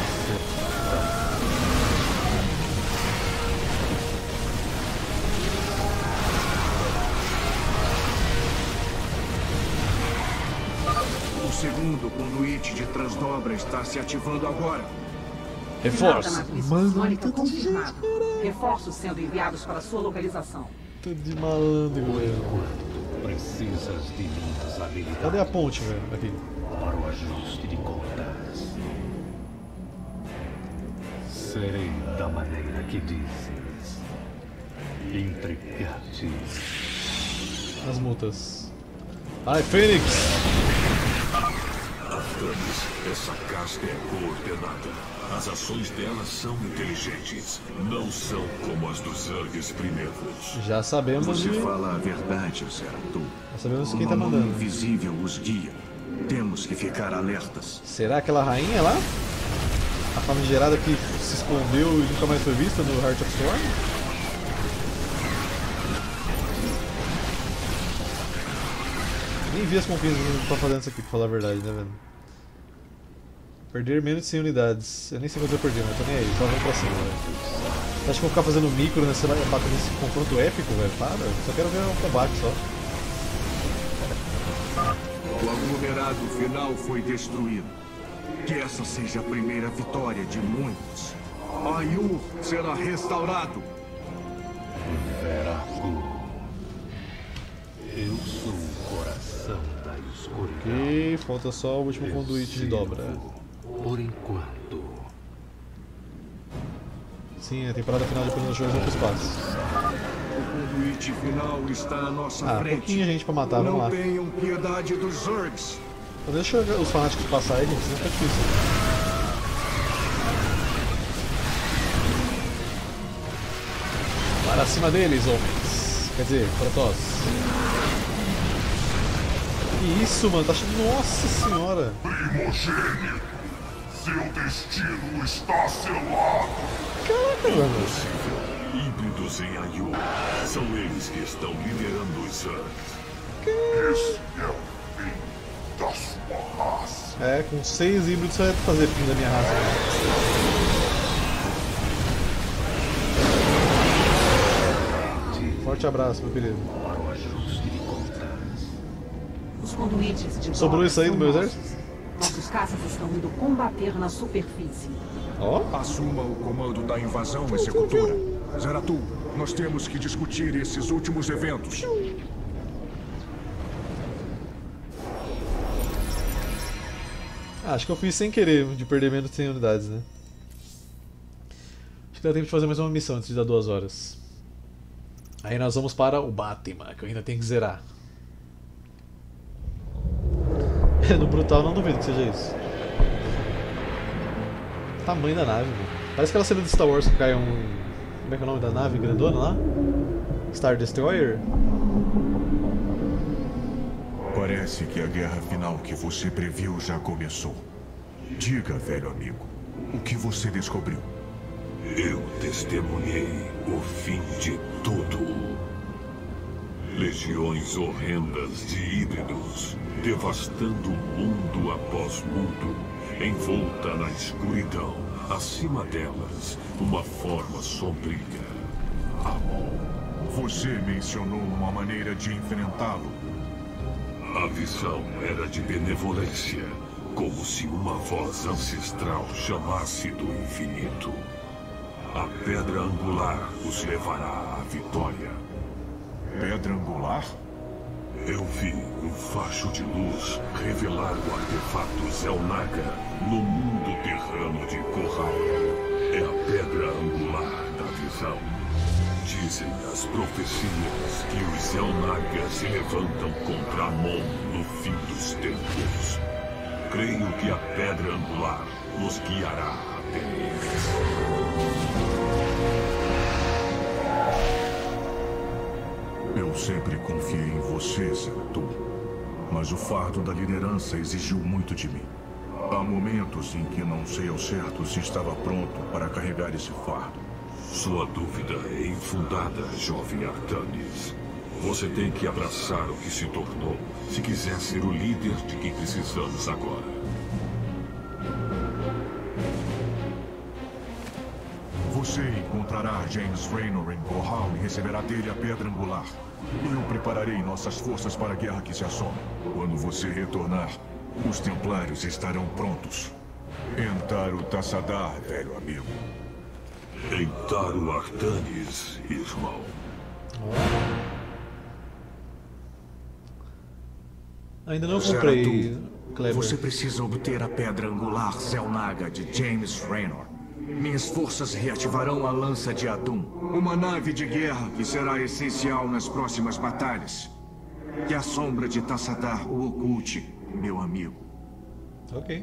O segundo conduíte de transdobra está se ativando agora. Reforço. Mano, confirmado. Reforços sendo enviados para sua localização. Tudo de malandro, velho. Precisas de minhas habilidades. Cadê a ponte, velho? Aqui. Para o ajuste de contas. Serei da maneira que dizes. Intrigante. As multas. Ai, Fênix! Artanis, essa casca é coordenada. As ações dela são inteligentes. Não são como as dos Zergs primeiros. Já sabemos Você de... fala a verdade, Zeratul. Já sabemos quem Uma tá mão mandando. invisível os guia. Temos que ficar alertas. Será aquela rainha lá? A famigerada que se escondeu e nunca mais foi vista no Heart of Storm? Nem vi as conquistas que tá fazendo isso aqui, pra falar a verdade, né, velho? Perder menos de cem unidades. Eu nem sei quanto eu perdi, mas tô nem aí, só vamos pra cima, velho. Você acha que eu vou ficar fazendo micro nesse, nesse confronto épico, velho? Para, só quero ver um combate só. O aglomerado final foi destruído. Que essa seja a primeira vitória de muitos. Aiur será restaurado. Veragu. Eu sou o coração da escuridão. Ok, falta só o último conduíte de dobra. Por enquanto. Sim, a temporada final de Apenas Shows vai pro espaço. O conduíte final está à nossa Ah, frente. pouquinha gente pra matar, vamos Não lá. tenham piedade dos Zergs. Então deixa os fanáticos passar aí, gente, senão fica difícil. Para cima deles, homens. Quer dizer, Protoss. Que isso, mano? Tá achando... Nossa senhora! Primogênito, seu destino está selado. Caraca, mano. Híbridos em Aiur. São eles que estão liderando os Zergs. Esse é o fim da sua raça. É, com seis híbridos você vai fazer fim da minha raça. Forte abraço, meu querido. Os conduítes de Sobrou dobra isso aí são do meu nossos. exército? Nossos As casas estão indo combater na superfície. Oh? Assuma o comando da invasão, executora. Zeratul, nós temos que discutir esses últimos eventos. Ah, acho que eu fiz sem querer, de perder menos de cem unidades, né? Acho que dá tempo de fazer mais uma missão antes de dar duas horas. Aí nós vamos para o Batman, que eu ainda tenho que zerar. No brutal não duvido que seja isso. Tamanho da nave, mano. Parece aquela cena de Star Wars que cai um... Como é que é o nome da nave grandona lá? Star Destroyer? Parece que a guerra final que você previu já começou. Diga, velho amigo, o que você descobriu? Eu testemunhei o fim de tudo. Legiões horrendas de híbridos, devastando mundo após mundo, envolta na escuridão. Acima delas, uma forma sombria. Amon. Você mencionou uma maneira de enfrentá-lo. A visão era de benevolência, como se uma voz ancestral chamasse do infinito. A pedra angular os levará à vitória. Pedra angular? Eu vi um facho de luz revelar o artefato Xel'Naga no mundo terrano de Corral. É a pedra angular da visão. Dizem as profecias que os Xel'Naga se levantam contra Amon no fim dos tempos. Creio que a pedra angular nos guiará até eles. Eu sempre confiei em você, Zeratul. Mas o fardo da liderança exigiu muito de mim. Há momentos em que não sei ao certo se estava pronto para carregar esse fardo. Sua dúvida é infundada, jovem Artanis. Você tem que abraçar o que se tornou, se quiser ser o líder de quem precisamos agora. Você encontrará James Raynor em Corral e receberá dele a pedra angular. Eu prepararei nossas forças para a guerra que se assoma. Quando você retornar, os Templários estarão prontos. Entaro Tassadar, velho amigo. Entaro Artanis, irmão. Ainda não comprei, Kleber. Você precisa obter a pedra angular Xel'Naga de James Raynor. Minhas forças reativarão a lança de Adum, uma nave de guerra que será essencial nas próximas batalhas. Que a sombra de Tassadar o oculte, meu amigo. Ok.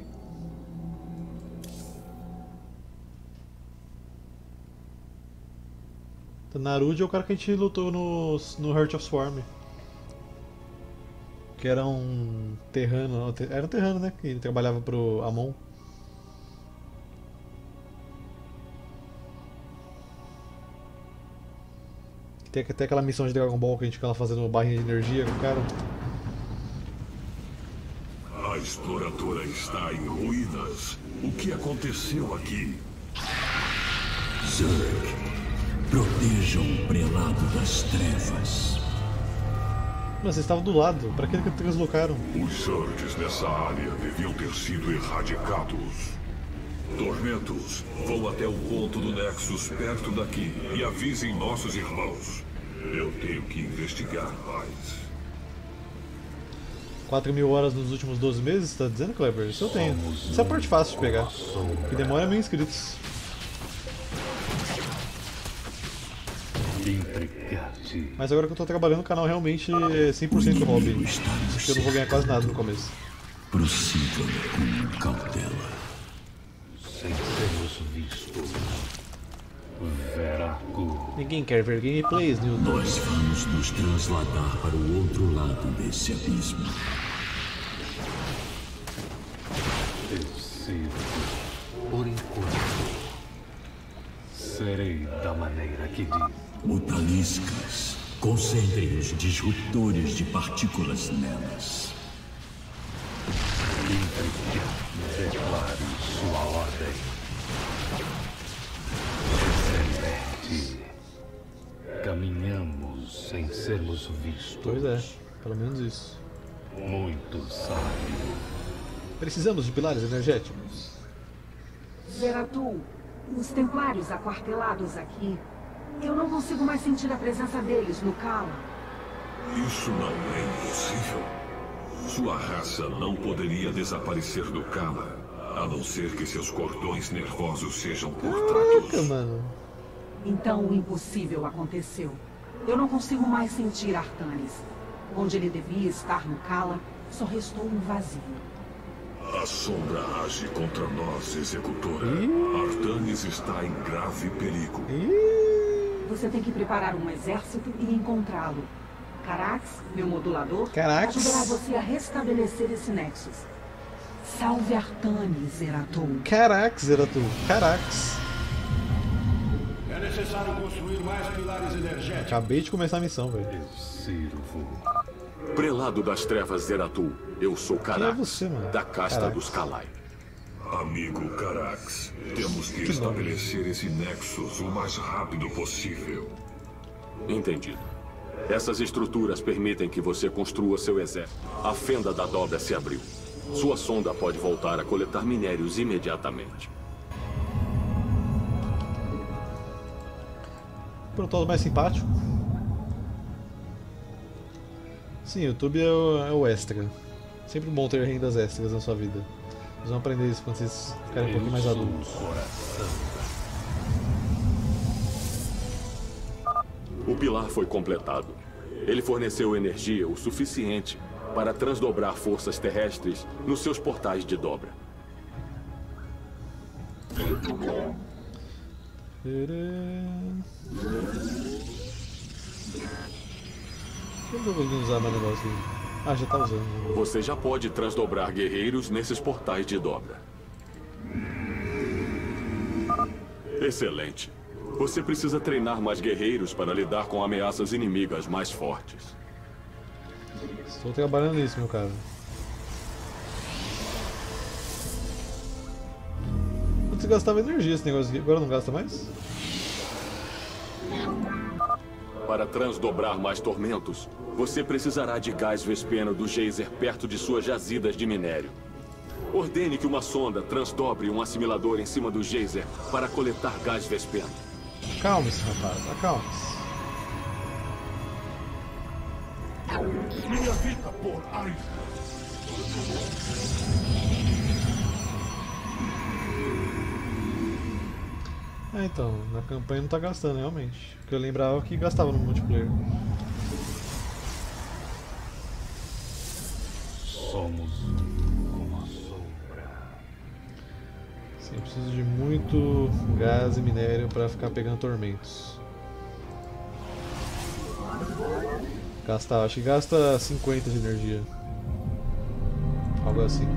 Naruto é o cara que a gente lutou no, no Heart of Swarm. Que era um terrano, era um terrano, né? Que ele trabalhava pro Amon. Tem até aquela missão de Dragon Ball que a gente fica lá fazendo barrinha de energia com o cara. A exploradora está em ruínas. O que aconteceu aqui? Zerg, protejam o prelado das trevas. Mas eles estavam do lado, pra que eles translocaram? Os Zergs nessa área deviam ter sido erradicados. Tormentos, vão até o ponto do Nexus perto daqui e avisem nossos irmãos. Eu tenho que investigar mais. quatro mil horas nos últimos doze meses, você tá dizendo, Kleber? Isso eu tenho. Isso é a parte fácil de pegar. O que demora é mil inscritos. Mas agora que eu tô trabalhando, o canal realmente é cem por cento hobby. Porque eu não vou ganhar quase nada no começo. Prossigam com cautela. Sem sermos vistos. Veraku. Ninguém quer ver gameplays, Newton. Nós vamos nos transladar para o outro lado desse abismo. Decido. Por enquanto. Serei da maneira que diz. Mutaliscas, concentrem os disruptores de partículas nelas. Declare sua ordem. Excelente. Caminhamos sem sermos vistos. Pois é, pelo menos isso. Muito sábio. Precisamos de pilares energéticos. Zeratul, os templários aquartelados aqui. Eu não consigo mais sentir a presença deles no Kala. Isso não é impossível. Sua raça não poderia desaparecer do Kala, a não ser que seus cordões nervosos sejam cortados. Caraca, mano. Então o impossível aconteceu. Eu não consigo mais sentir Artanis. Onde ele devia estar no Kala, só restou um vazio. A sombra age contra nós, Executora. Artanis está em grave perigo. Você tem que preparar um exército e encontrá-lo. Carax, meu modulador, Carax. ajudará você a restabelecer esse Nexus. Salve Artanis, Zeratul. Carax, Zeratul. Carax. É necessário construir mais pilares energéticos. Acabei de começar a missão, velho. Prelado das Trevas, Zeratul. Eu sou Carax, Quem é você, mano? da casta Carax. dos Kalai. Amigo Carax, temos que, que estabelecer nome? esse Nexus o mais rápido possível. Entendido. Essas estruturas permitem que você construa seu exército. A fenda da dobra se abriu. Sua sonda pode voltar a coletar minérios imediatamente. Protoss mais simpático. Sim, o YouTube é o, é o extra. Sempre bom ter rendas extras na sua vida. Vocês vão aprender isso quando vocês ficarem um pouquinho mais adultos. O pilar foi completado. Ele forneceu energia o suficiente para transdobrar forças terrestres nos seus portais de dobra. Eu não vou usar mais negócio aí. Ah, já tá usando. Você já pode transdobrar guerreiros nesses portais de dobra. Excelente. Você precisa treinar mais guerreiros para lidar com ameaças inimigas mais fortes. Estou trabalhando nisso, meu cara. Antes gastava energia esse negócio aqui, agora não gasta mais? Para transdobrar mais tormentos, você precisará de gás vespeno do geyser perto de suas jazidas de minério. Ordene que uma sonda transdobre um assimilador em cima do geyser para coletar gás vespeno. Acalme-se, rapaz, acalme-se. Minha vida por Aida. É, então, na campanha não tá gastando, realmente. Porque eu lembrava que gastava no multiplayer. Somos como a sombra. Sim, eu preciso de muito gás e minério pra ficar pegando tormentos. Gasta, acho que gasta cinquenta de energia. Algo assim.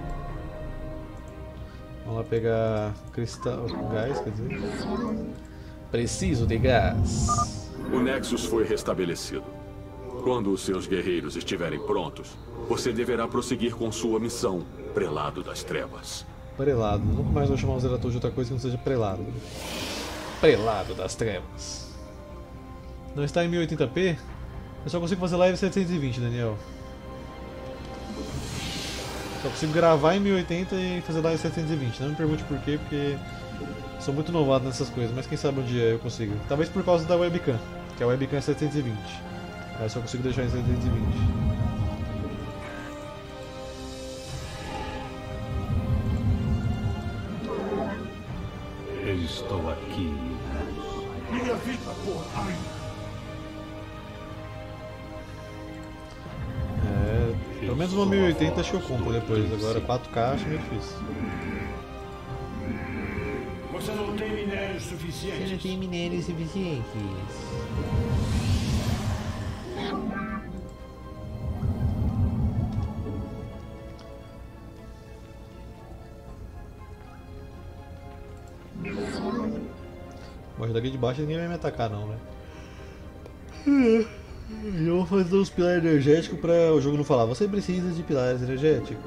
Vamos lá pegar cristal, gás, quer dizer. Preciso de gás. O Nexus foi restabelecido. Quando os seus guerreiros estiverem prontos, você deverá prosseguir com sua missão, Prelado das Trevas. Prelado. Nunca mais vou chamar o Zeratul de outra coisa que não seja prelado. Prelado das Trevas. Não está em mil e oitenta p? Eu só consigo fazer live em setecentos e vinte, Daniel. Só consigo gravar em mil e oitenta e fazer live em setecentos e vinte. Não me pergunte por quê, porque sou muito novato nessas coisas, mas quem sabe um dia eu consigo. Talvez por causa da webcam, que a webcam é setecentos e vinte. Aí eu só consigo deixar em setecentos e vinte. Eu estou aqui. Minha vida por Aida. É, pelo menos uma mil e oitenta acho que eu compro depois. Agora quatro K acho meio difícil. Você não tem minérios suficientes. Você não tem minérios suficientes. Bom, daqui de baixo ninguém vai me atacar não, né? Eu vou fazer os pilares energéticos para o jogo não falar. Você precisa de pilares energéticos.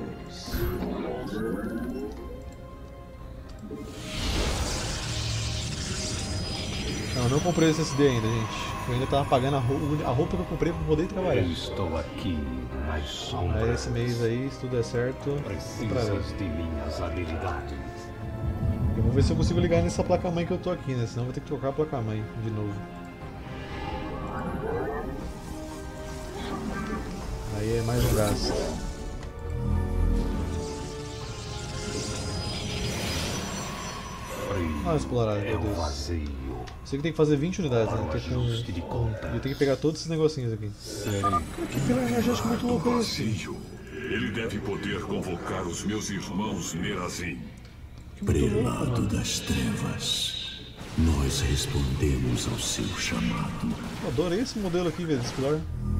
Não, Eu não comprei esse S D ainda, gente. Eu ainda tava pagando a roupa, a roupa que eu comprei pra poder trabalhar. Eu estou aqui nas sombras. Aí esse mês aí, se tudo der certo, precisas de minhas habilidades. Eu vou ver se eu consigo ligar nessa placa-mãe que eu tô aqui, né? Senão eu vou ter que trocar a placa-mãe de novo. Aí é mais um gasto. Olha explorado, meu Deus. Você que tem que fazer vinte unidades, né? Que é com... Eu tenho que pegar todos esses negocinhos aqui. Que pilar energético muito louco é esse? Ele deve poder convocar os meus irmãos Merazim. Prelado das trevas, nós respondemos ao seu chamado. Eu adorei esse modelo aqui, velho, desse pilar.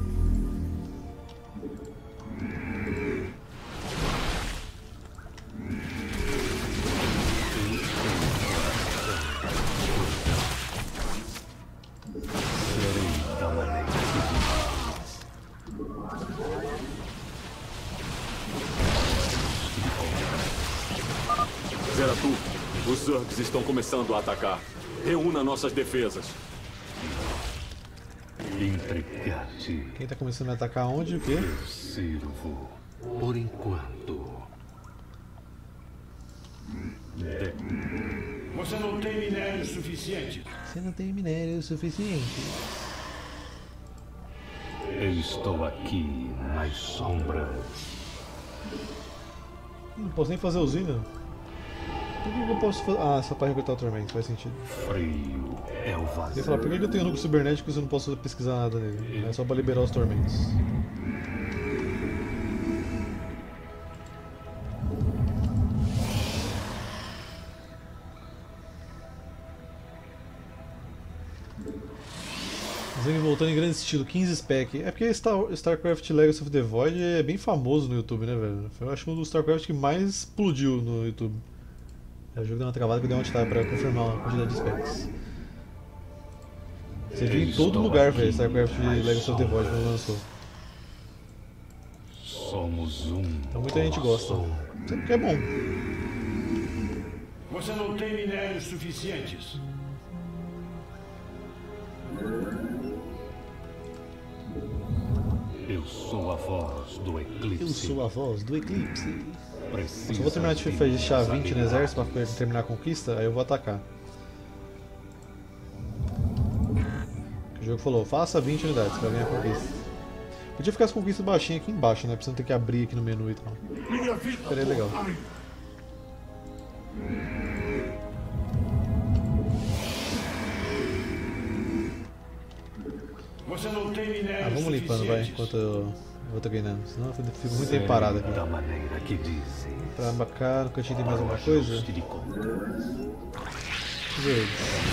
Zeratu, os Zergs estão começando a atacar. Reúna nossas defesas. Entregar-te. Quem tá começando a atacar onde e o quê? Eu sirvo, por enquanto. Você não tem minério suficiente. Você não tem minério suficiente. Eu estou aqui nas sombras. Não posso nem fazer usina. Por que eu posso fazer? Ah, só para recrutar o tormento, faz sentido. Frio é o vazio. Você fala, por que eu tenho núcleo cibernético se eu não posso pesquisar nada nele? É só para liberar os tormentos. Zeng voltando em grande estilo, quinze spec. É porque Star, StarCraft Legacy of the Void é bem famoso no YouTube, né, velho? Eu acho que um dos StarCraft que mais explodiu no YouTube. É o jogo deu uma travada que deu uma tab pra confirmar a quantidade de specs. Você viu em todo lugar, velho, StarCraft Legacy of the Void quando lançou. Somos um. Então muita gente gosta. Sempre que é bom. Você não tem minérios suficientes. Eu sou a voz do eclipse. Eu sou a voz do eclipse. Precisa Se eu vou terminar de fechar vinte no exército para terminar a conquista, aí eu vou atacar. O jogo falou, faça vinte unidades para ganhar a conquista. Podia ficar as conquistas baixinhas aqui embaixo, né? Pra você não ter que abrir aqui no menu e tal. Seria legal. Você não tem minério Ah, vamos limpando, vai, enquanto eu vou treinando. Senão eu fico muito tempo parado aqui. Da maneira que dizem. Pra cá, no cantinho tem mais alguma coisa? Verde.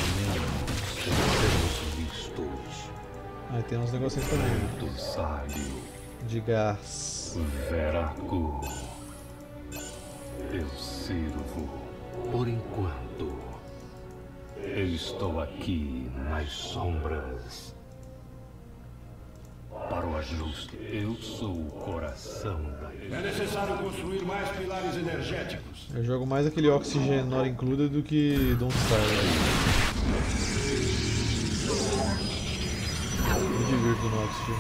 Ah, tem uns negocinhos também. Sábio. De gás. Veraco. Eu sirvo, por enquanto. Eu estou aqui nas sombras. Para o ajuste, eu sou o coração da... É necessário construir mais pilares energéticos. Eu jogo mais aquele Oxygen Not Included do que Don't Starve. Me divirto no Oxygen.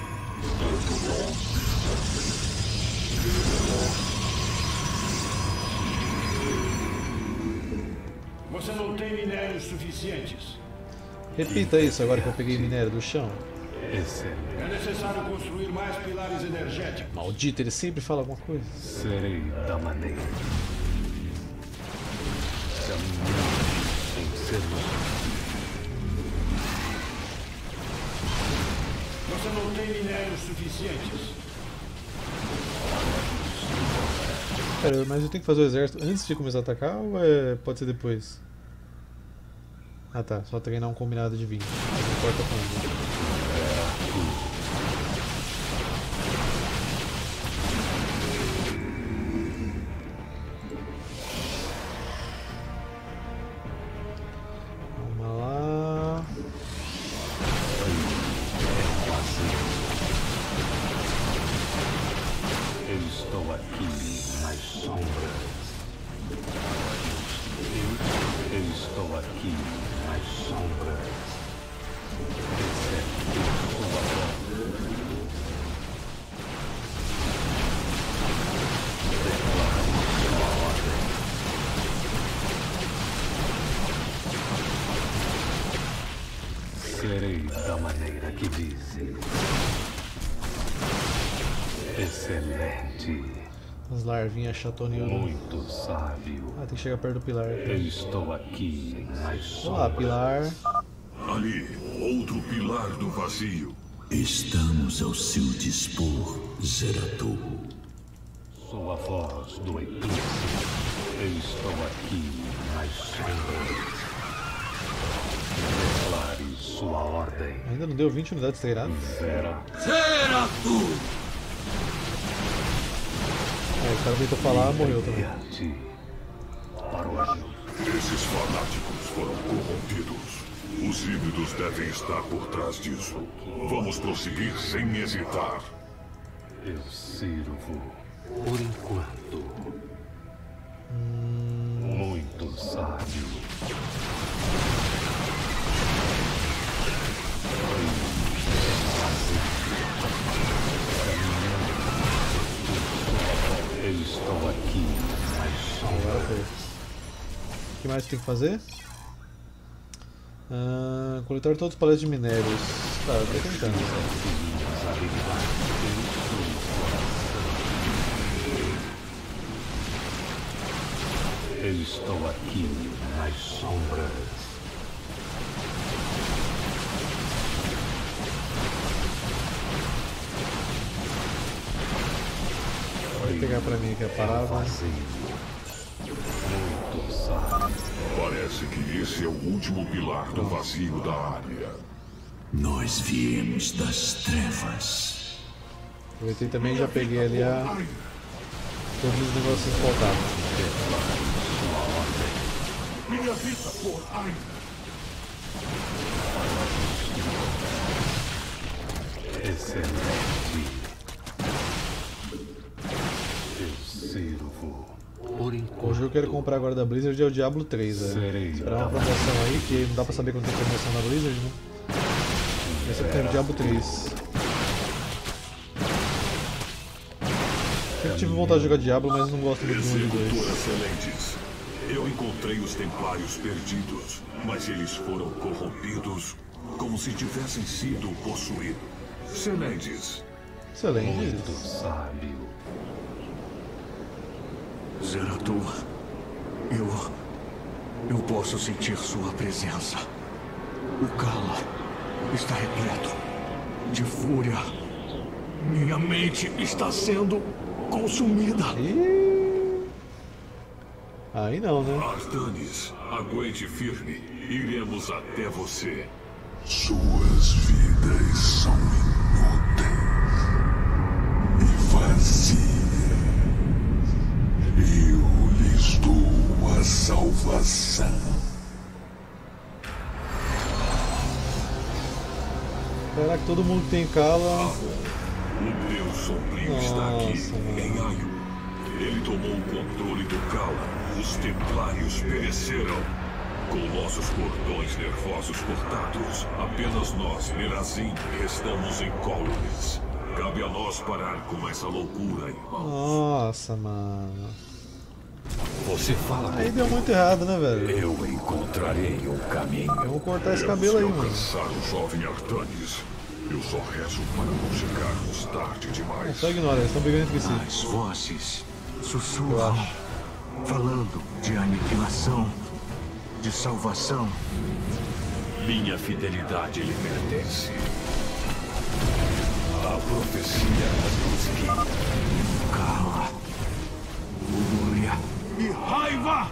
Você não tem minérios suficientes. Repita isso agora que eu peguei minério do chão. Excelente. É necessário construir mais pilares energéticos. Maldito, ele sempre fala alguma coisa. Serei da maneira. Caminhando sem ser Você não tem minérios suficientes. Cara, mas eu tenho que fazer o exército antes de começar a atacar ou é... pode ser depois? Ah tá, só treinar um combinado de vinte. Não importa quando. Vamos lá. Eu estou aqui nas sombras. Eu, eu estou aqui nas sombras. Recebe sua voz. Serei da maneira que disse. Excelente. As larvinhas chatoneando. Muito sábio. Ah, tem que chegar perto do pilar. Eu estou aqui nas sombras. Olá, pilar. Ali, outro pilar do vazio. Estamos ao seu dispor, Zeratul. Sua voz do eclipse. Eu estou aqui nas sombras. Declare sua ordem. Ainda não deu vinte unidades treinadas? Zera. Zeratul! É, o cara tentou falar, morreu também. Esses fanáticos foram corrompidos. Os híbridos devem estar por trás disso. Vamos prosseguir sem hesitar. Eu sirvo por enquanto. Hum... Muito sábio. Eu estou aqui. Agora foi. O que mais tem que fazer? Ah, coletar todos os paletes de minérios. Tá, eu tô tentando. Eu estou aqui nas sombras. Vou pegar pra mim aqui a parada. Parece que esse é o último pilar do vazio da área. Nós viemos das trevas. Aproveitei também e já peguei ali a... todos os negócios que faltavam. Minha vida por Ayn. Excelente. Eu sirvo. O jogo que eu quero comprar agora da Blizzard é o Diablo três, velho. Esperar uma promoção aí, que não dá pra saber quando tem promoção da Blizzard, né? Esse é o Diablo três. Eu tive vontade de jogar Diablo, mas não gosto muito do um e dois. Excelentes. Eu encontrei os Templários perdidos, mas eles foram corrompidos como se tivessem sido possuídos. Excelentes. Excelente. Muito sábio. Zeratul, eu... eu posso sentir sua presença. O Kala está repleto de fúria. Minha mente está sendo consumida. Ih... Aí não, né? Artanis, aguente firme. Iremos até você. Suas vidas são inúteis e vazias. Eu lhes dou a salvação. Será que todo mundo tem Kala? O Deus Sombrio está aqui, em Aiur. Ele tomou o controle do Kala. Os Templários pereceram. Com nossos cordões nervosos cortados, apenas nós, Merazim, restamos incólumes. Cabe a nós parar com essa loucura, irmão. Nossa, mano. Você fala Aí deu muito errado, né, velho? Eu encontrarei um caminho. Vamos cortar esse cabelo aí, mano. Se alcançar o jovem Artanis, eu só rezo para não chegarmos tarde demais. Não, só ignora, eles estão brigando entre si. As vozes sussurram, falando de aniquilação, de salvação. Minha fidelidade lhe pertence. A profecia das que Kala, fúria e raiva.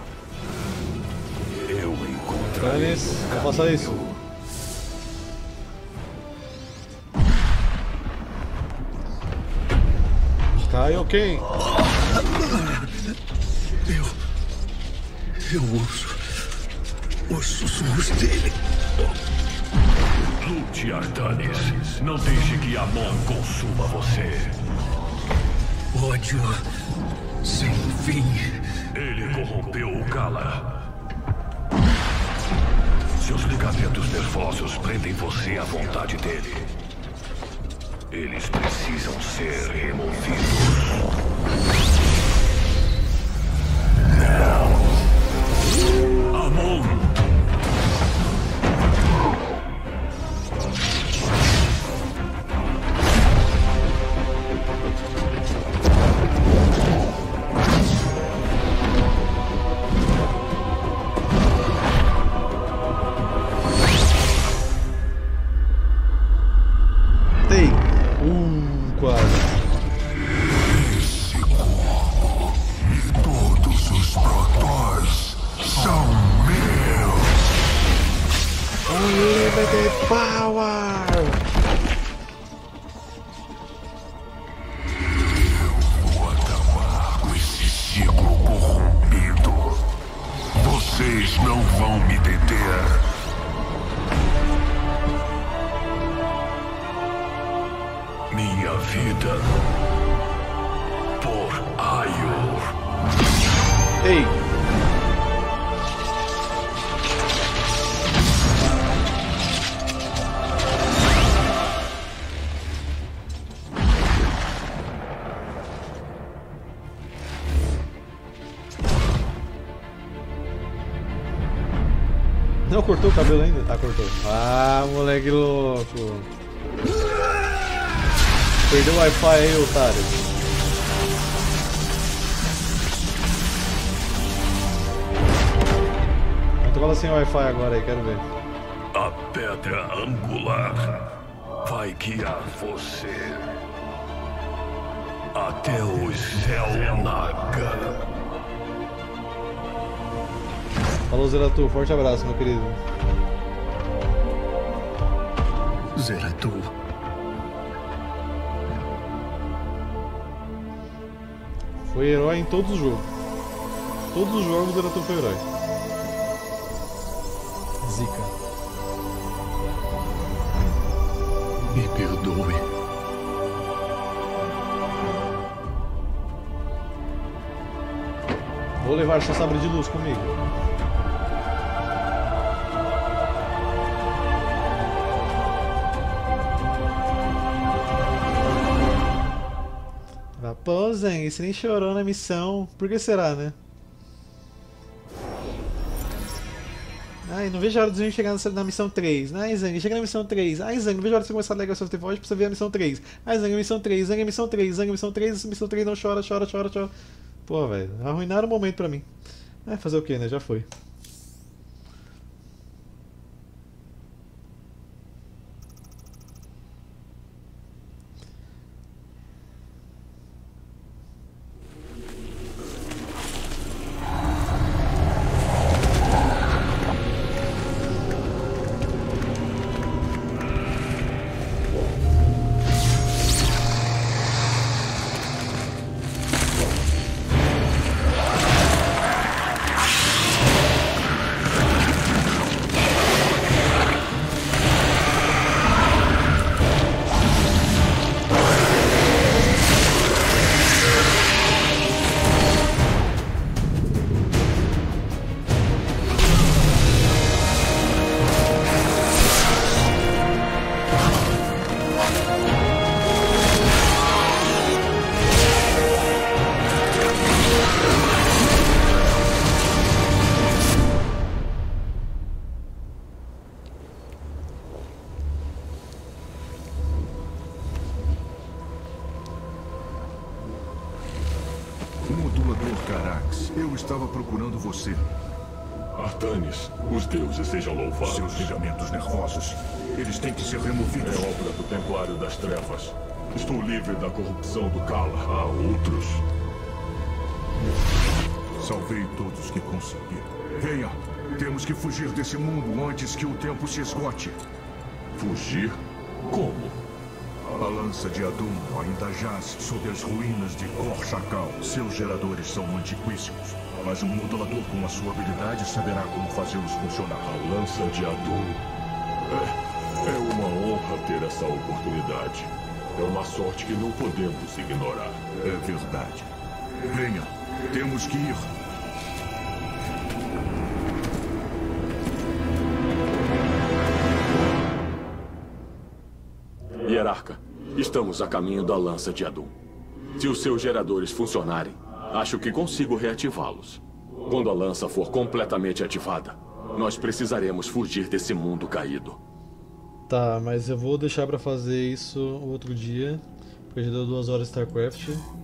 Eu encontrarei. Vou passar isso. Kaioken. Eu. Eu ouço. Os sussurros dele. Lute, Artanis. Não deixe que Amon consuma você. Ódio sem fim. Ele corrompeu o Kala. Seus ligamentos nervosos prendem você à vontade dele. Eles precisam ser removidos. Não. Amon. Não cortou o cabelo ainda? Ah, cortou. Ah, moleque louco. Perdeu o Wi-Fi aí, otário. Controla sem Wi-Fi agora aí, quero ver. A pedra angular vai guiar você até o Xel'Naga. Falou, Zeratul. Forte abraço, meu querido. Zeratul. Foi herói em todos os jogos. Todos os jogos, Zeratul foi herói. Zica. Me perdoe. Vou levar seu sabre de luz comigo. Pô, Zang, você nem chorou na missão. Por que será, né? Ai, não vejo a hora de chegar na missão três. Ai, Zang, chega na missão três. Ai, Zang, não vejo a hora de você começar a Legacy of the Void pra você ver a missão três. Ai, Zang, missão três, Zang, missão três, Zang, missão três, missão três, não chora, chora, chora, chora. Pô, velho, arruinaram o momento pra mim. É, fazer o que, né? Já foi. Estava procurando você. Artanis, os deuses sejam louvados. Seus ligamentos nervosos, eles têm que ser removidos. É obra do Templário das Trevas. Estou livre da corrupção do Kala. Há outros. Salvei todos que consegui. Venha, temos que fugir desse mundo antes que o tempo se esgote. Fugir? Como? A lança de Adum ainda jaz sob as ruínas de Kor Shakal. Seus geradores são antiquíssimos. Mas um modulador com a sua habilidade saberá como fazê-los funcionar. A lança de Adum. É, é uma honra ter essa oportunidade. É uma sorte que não podemos ignorar. É verdade. Venha, temos que ir. Hierarca, estamos a caminho da lança de Adum. Se os seus geradores funcionarem, acho que consigo reativá-los. Quando a lança for completamente ativada, nós precisaremos fugir desse mundo caído. Tá, mas eu vou deixar pra fazer isso outro dia, porque já deu duas horas de StarCraft.